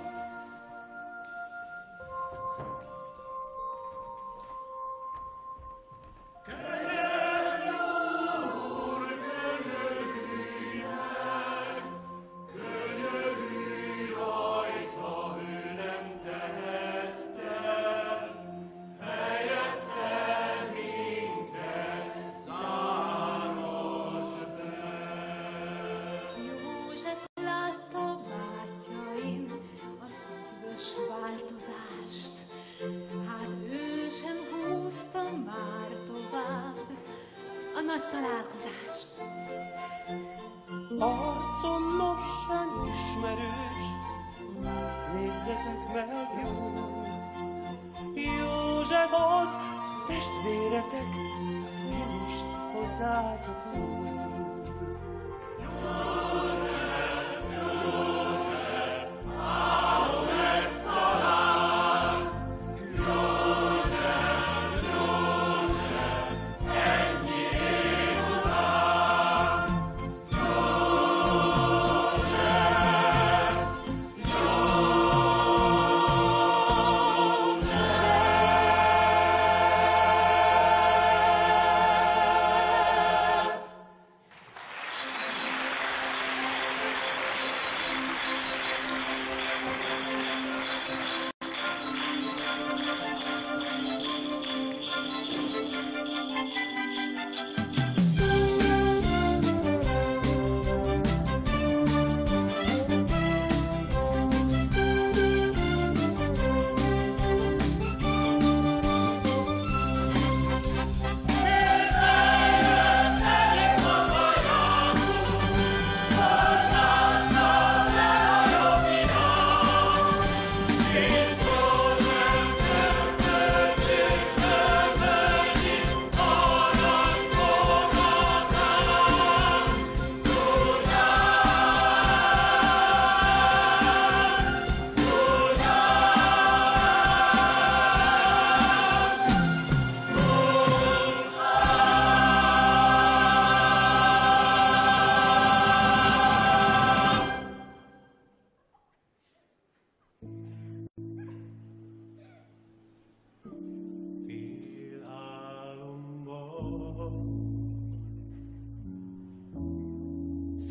József látta bátyjain az üdvös változást. Hát ő sem húzta már tovább a nagy találkozást. Arcom lassan ismerős, nézzetek meg jól. József az testvéretek, mi most hozzátok szól.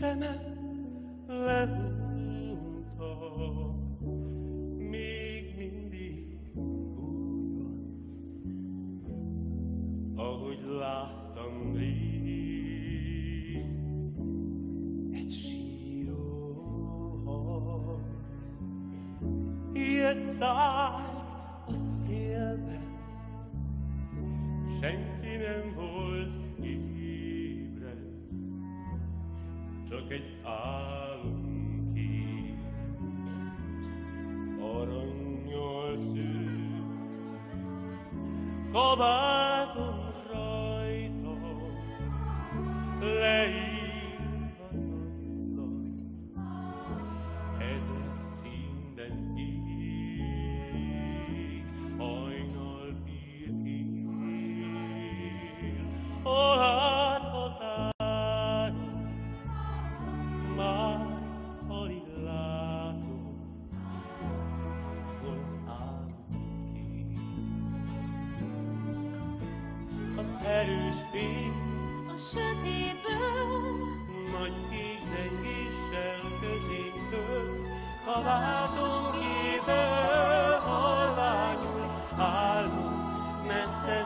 szemem lehúta, még mindig úgy van, ahogy láttam rég. Egy síró hang, ilyet szállt a szélben, senki nem volt ébre, csak egy álomkép, arannyal szőtt, kabáton rajta, leírva nagynak, ezen színben ég, hajnal él, hol át határon, már alig látom, hol az álomkép. Az erős fény a sötétből, nagy kézengéssel közénkből, kabáton kívül halványul, álmunk messze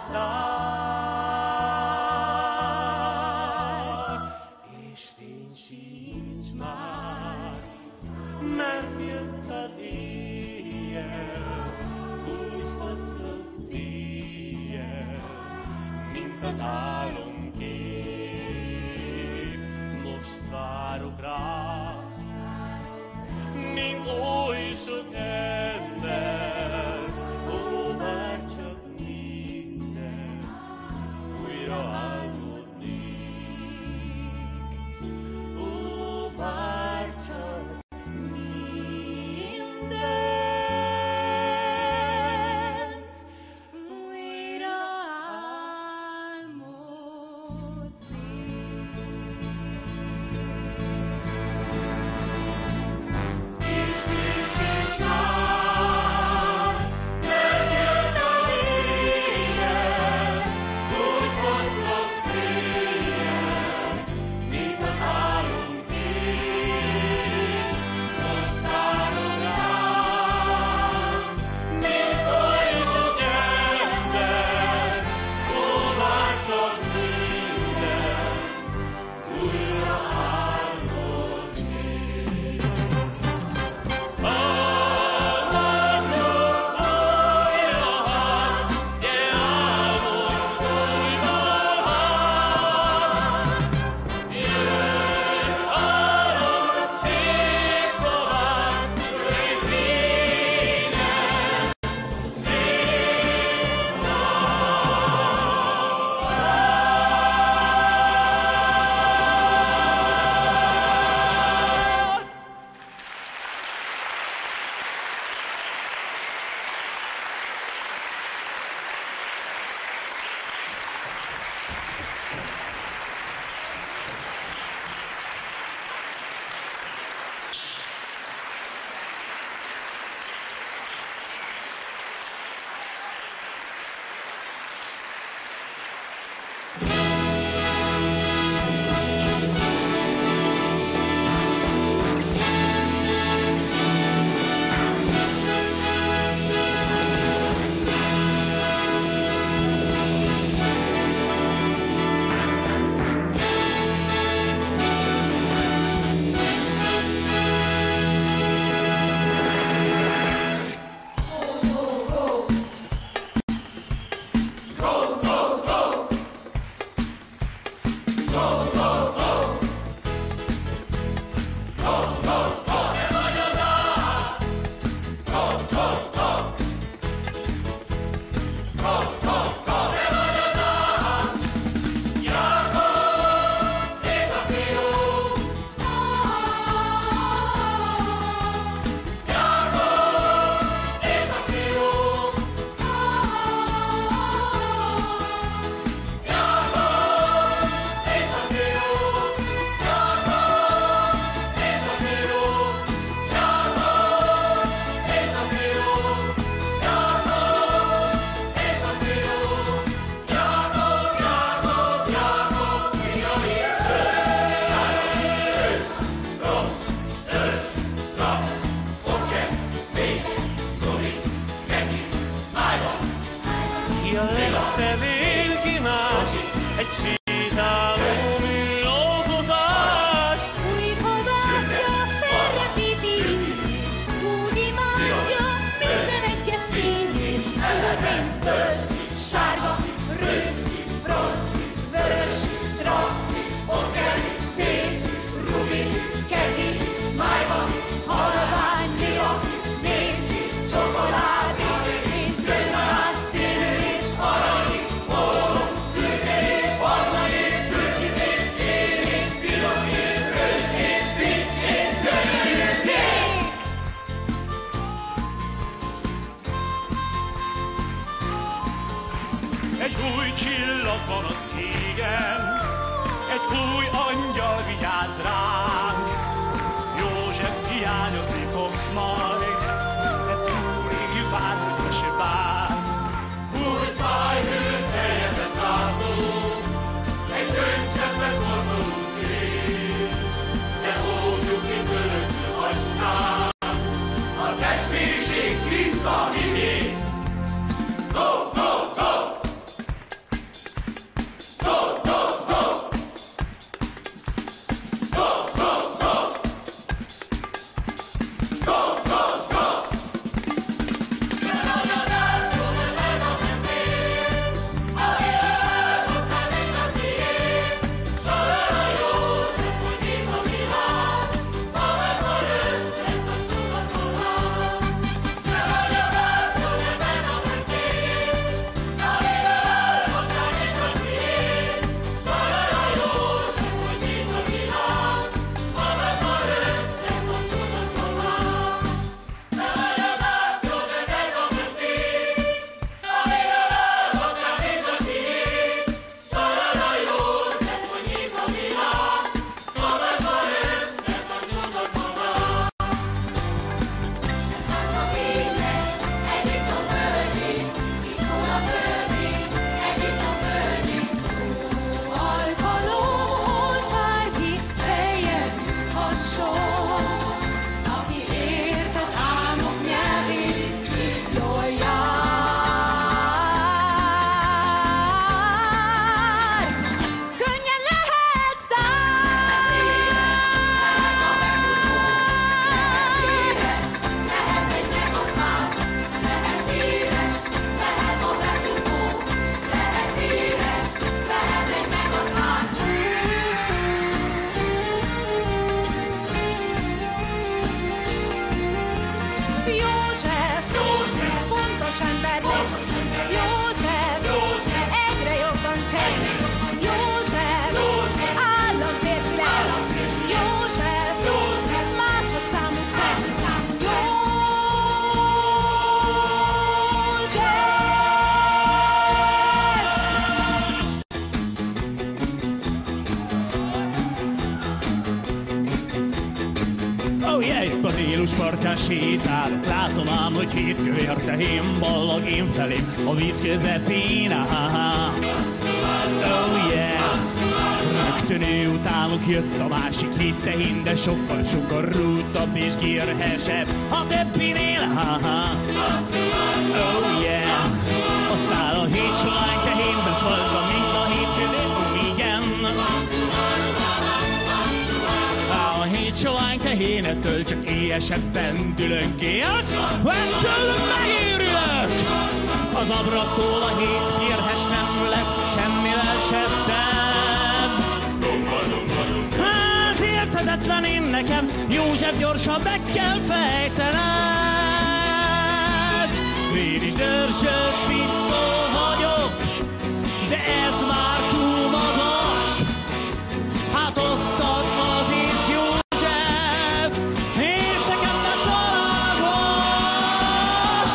száll, és fény sincs már, mert jött az éjjel, úgy hozott széjjel, mint az álomkép. Most várok rá, mint oly sok ember, ó, már csak mindent újra álmodnék. Ó, már csak mindent újra álmodnék. messze néki más, egy sétáló műalkotás. Úgy haválja, felrepíti, úgy imádja minden egyes szín, és mint zöld, sárga, rövid, bronz, vörös, trap, oker, pécs, rubin, kedi, májva, halvány, lia, méz, csokoládé, és gyöngyház színű és arany, póló, szürke és barna és türkizés, élénk, piros és röld és vég és gyönyörű kék. Egy új csillag van az égen, egy új angyal vigyáz ránk. József, hiányozni fogsz majd, de túléljük bárhogy mese bár. Új fájhőt helyedet látunk, egy könycseppet mozduló szél, de óvjuk, mint örökül hagysztál, a testvérség tiszta hitét. Go, go, go! Go, go, go! Go, go, go! Go, go, go! Épp a Nílus partján sétálok, látom ám, hogy hét kövér tehén ballag én felém a víz közepén. Oh yeah! Rögtön ő utánuk jött a másik hét tehén, de sokkal rútabb és gérhesebb a többinél. Oh yeah! Aztán a hét solány tehénben szólva mind a hét kövér, igen! A hét sovány tehénettől csak éhesebben dülönkélt, ettől megőrülök! Az abraktól a hét érhes nem lett semmivel se szebb. Hát érthetetlen én nekem, József, gyorsan meg kell fejtened. Én is dörzsölt fickó vagyok, de ez már túl magas. Hát osszad azért József, és nekem nem találkozz.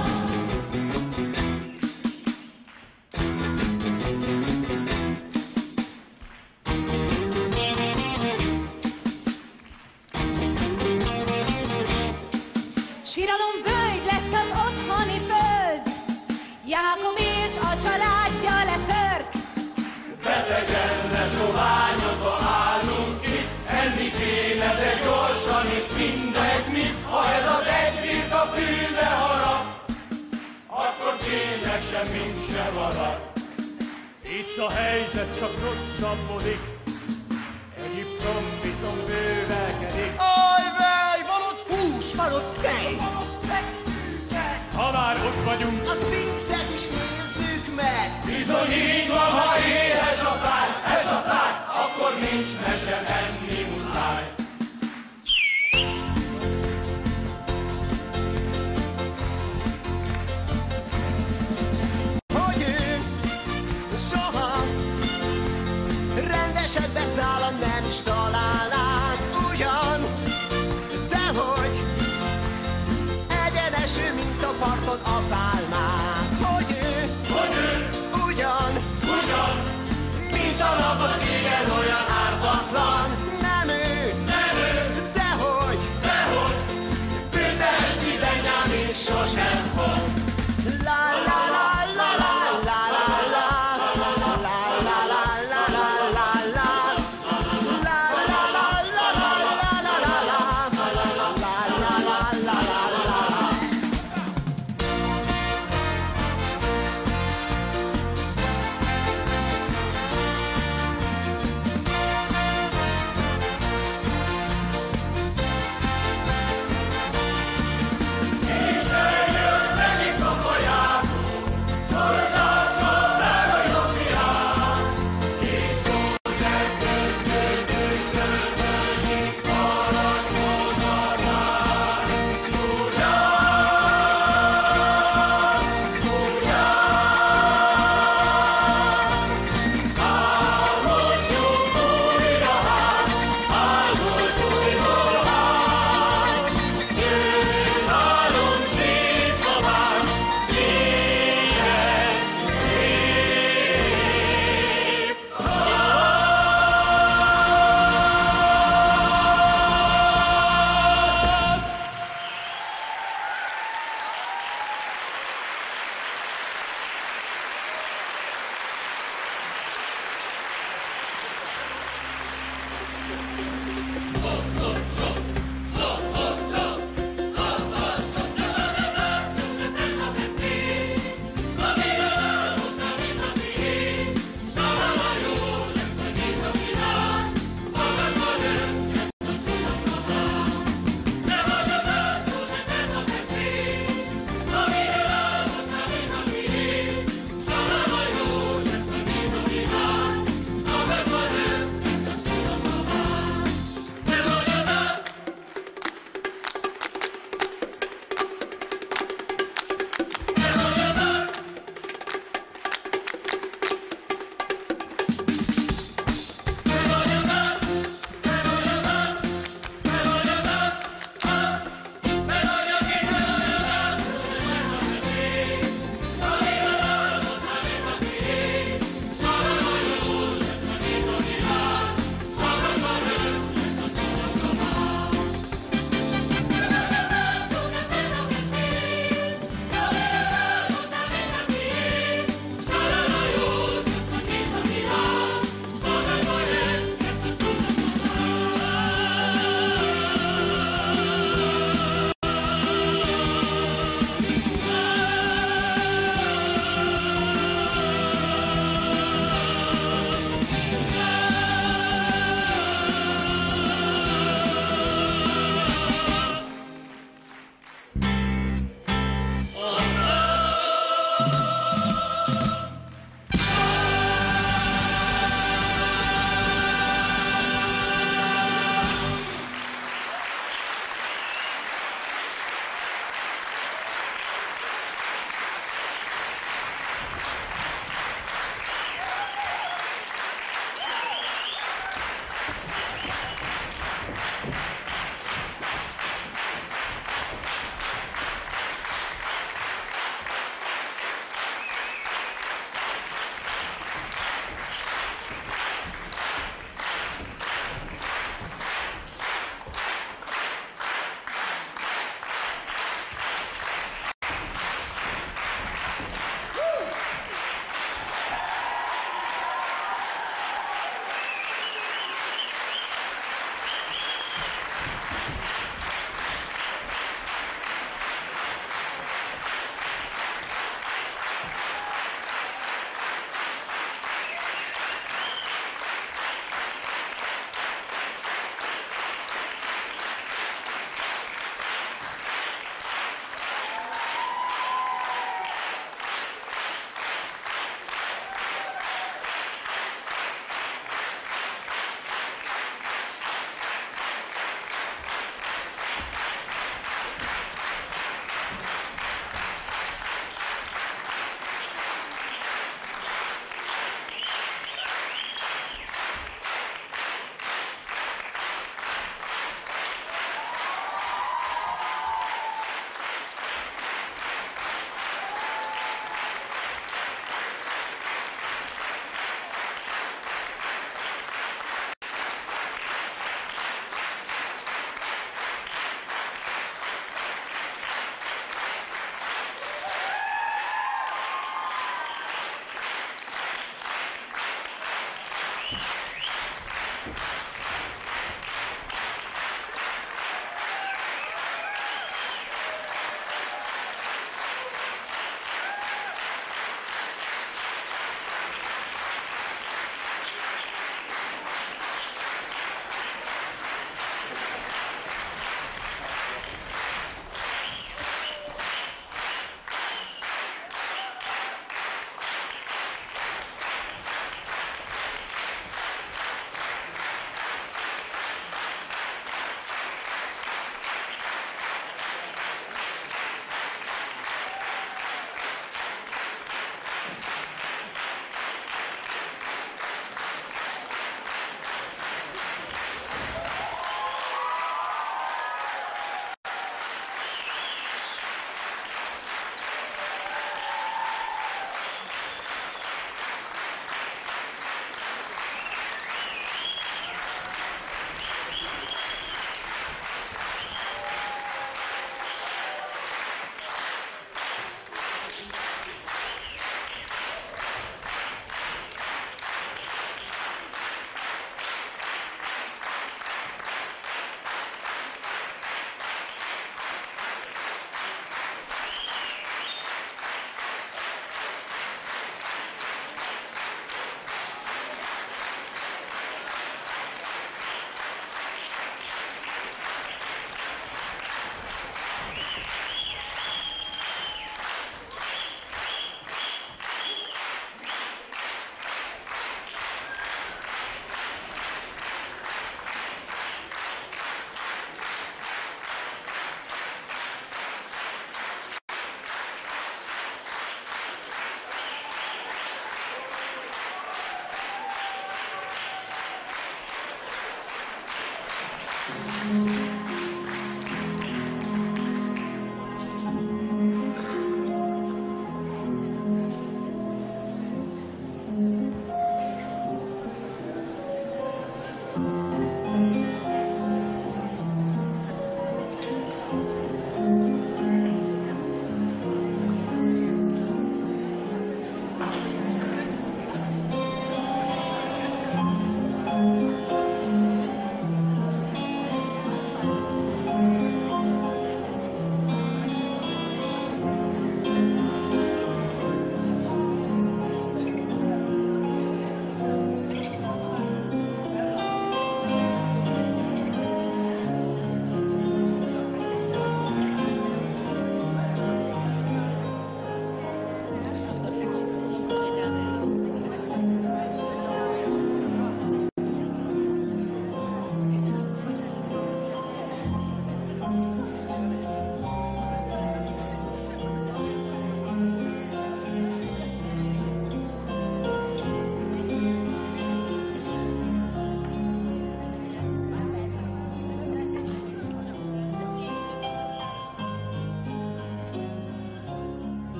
Síralom völgy lett az otthoni föld, Jákob és a családja letört. Betegen, ne soványodva állunk itt, enni kéne, de gyorsan és mindegy mit. Ha ez az egy birka fülbe harap, akkor kéne se semmink sem marad. Itt a helyzet csak rosszabbodik, Egyiptom viszont bővelkedik. Ajvej, van ott hús, van ott tej, van ott szegfűzek. Ha már ott vagyunk, A szfinxet is nézzük meg. Bizony így van, ha éhes a száj, akkor nincs mese, enni muszáj. Hogy ő soha rendesebbet nála nem is találnánk ugyan, de hogy egyenesű, mint a parton a pár.